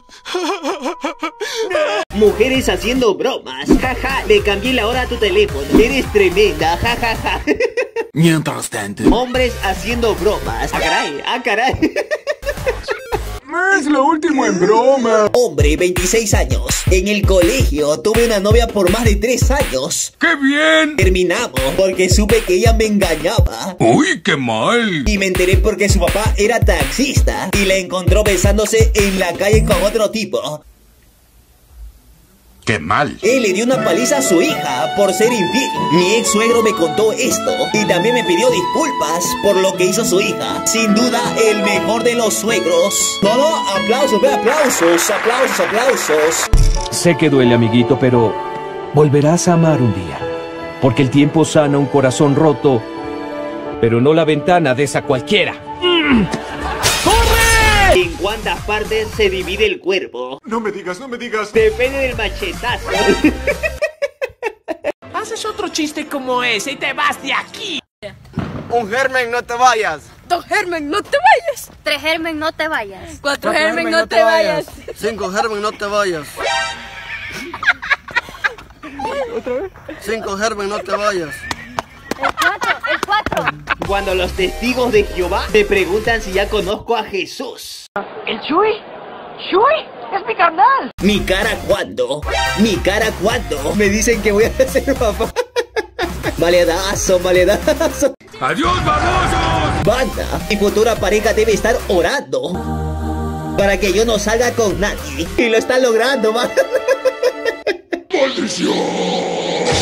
Mujeres haciendo bromas. Jaja, le cambié la hora a tu teléfono. Eres tremenda, jajaja. Ja, ja. Mientras tanto. Hombres haciendo bromas. Ah, caray, ah, caray. Es lo último en broma. Hombre, veintiséis años. En el colegio tuve una novia por más de tres años. ¡Qué bien! Terminamos porque supe que ella me engañaba. ¡Uy, qué mal! Y me enteré porque su papá era taxista y la encontró besándose en la calle con otro tipo. ¡Qué mal! Él le dio una paliza a su hija por ser infiel. Mi ex suegro me contó esto y también me pidió disculpas por lo que hizo su hija. Sin duda, el mejor de los suegros. Todo, aplausos, ve, aplausos, aplausos, aplausos. Sé que duele, amiguito, pero volverás a amar un día. Porque el tiempo sana un corazón roto, pero no la ventana de esa cualquiera. Mm. ¿En cuántas partes se divide el cuerpo? No me digas, no me digas. Depende del machetazo. Haces otro chiste como ese y te vas de aquí. Un germen, no te vayas. Dos germen, no te vayas. Tres germen, no te vayas. Cuatro germen, no te vayas. Cinco germen, no te vayas. ¿Otra vez? Cinco germen, no te vayas. El cuatro, el cuatro. Cuando los testigos de Jehová me preguntan si ya conozco a Jesús. ¿El Chuy? ¿Chuy? ¡Es mi carnal! ¿Mi cara cuándo? ¿Mi cara cuándo? Me dicen que voy a ser papá. Maleadazo, maleadazo. ¡Adiós, babosos! Banda, mi futura pareja debe estar orando para que yo no salga con nadie. Y lo está logrando, man. ¡Maldición!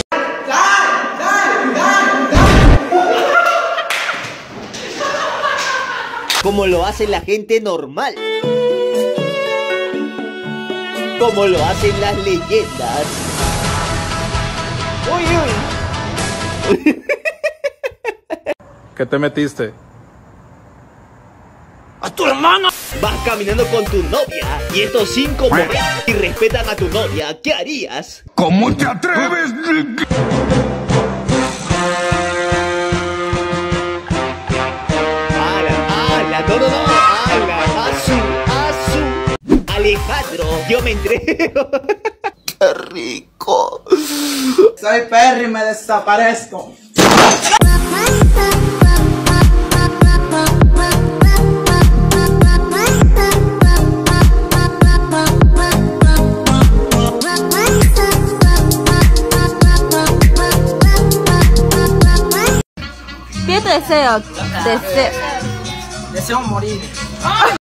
Como lo hace la gente normal. Como lo hacen las leyendas. Uy, uy. ¿Qué te metiste? ¡A tu hermano! Vas caminando con tu novia y estos cinco momentos y respetan a tu novia. ¿Qué harías? ¿Cómo te atreves? No, no, no, ala, azu, azu. Alejandro, yo me entrego. ¡Qué rico! Soy Perry y me desaparezco. ¿Qué deseo? Deseo. Deseo morir.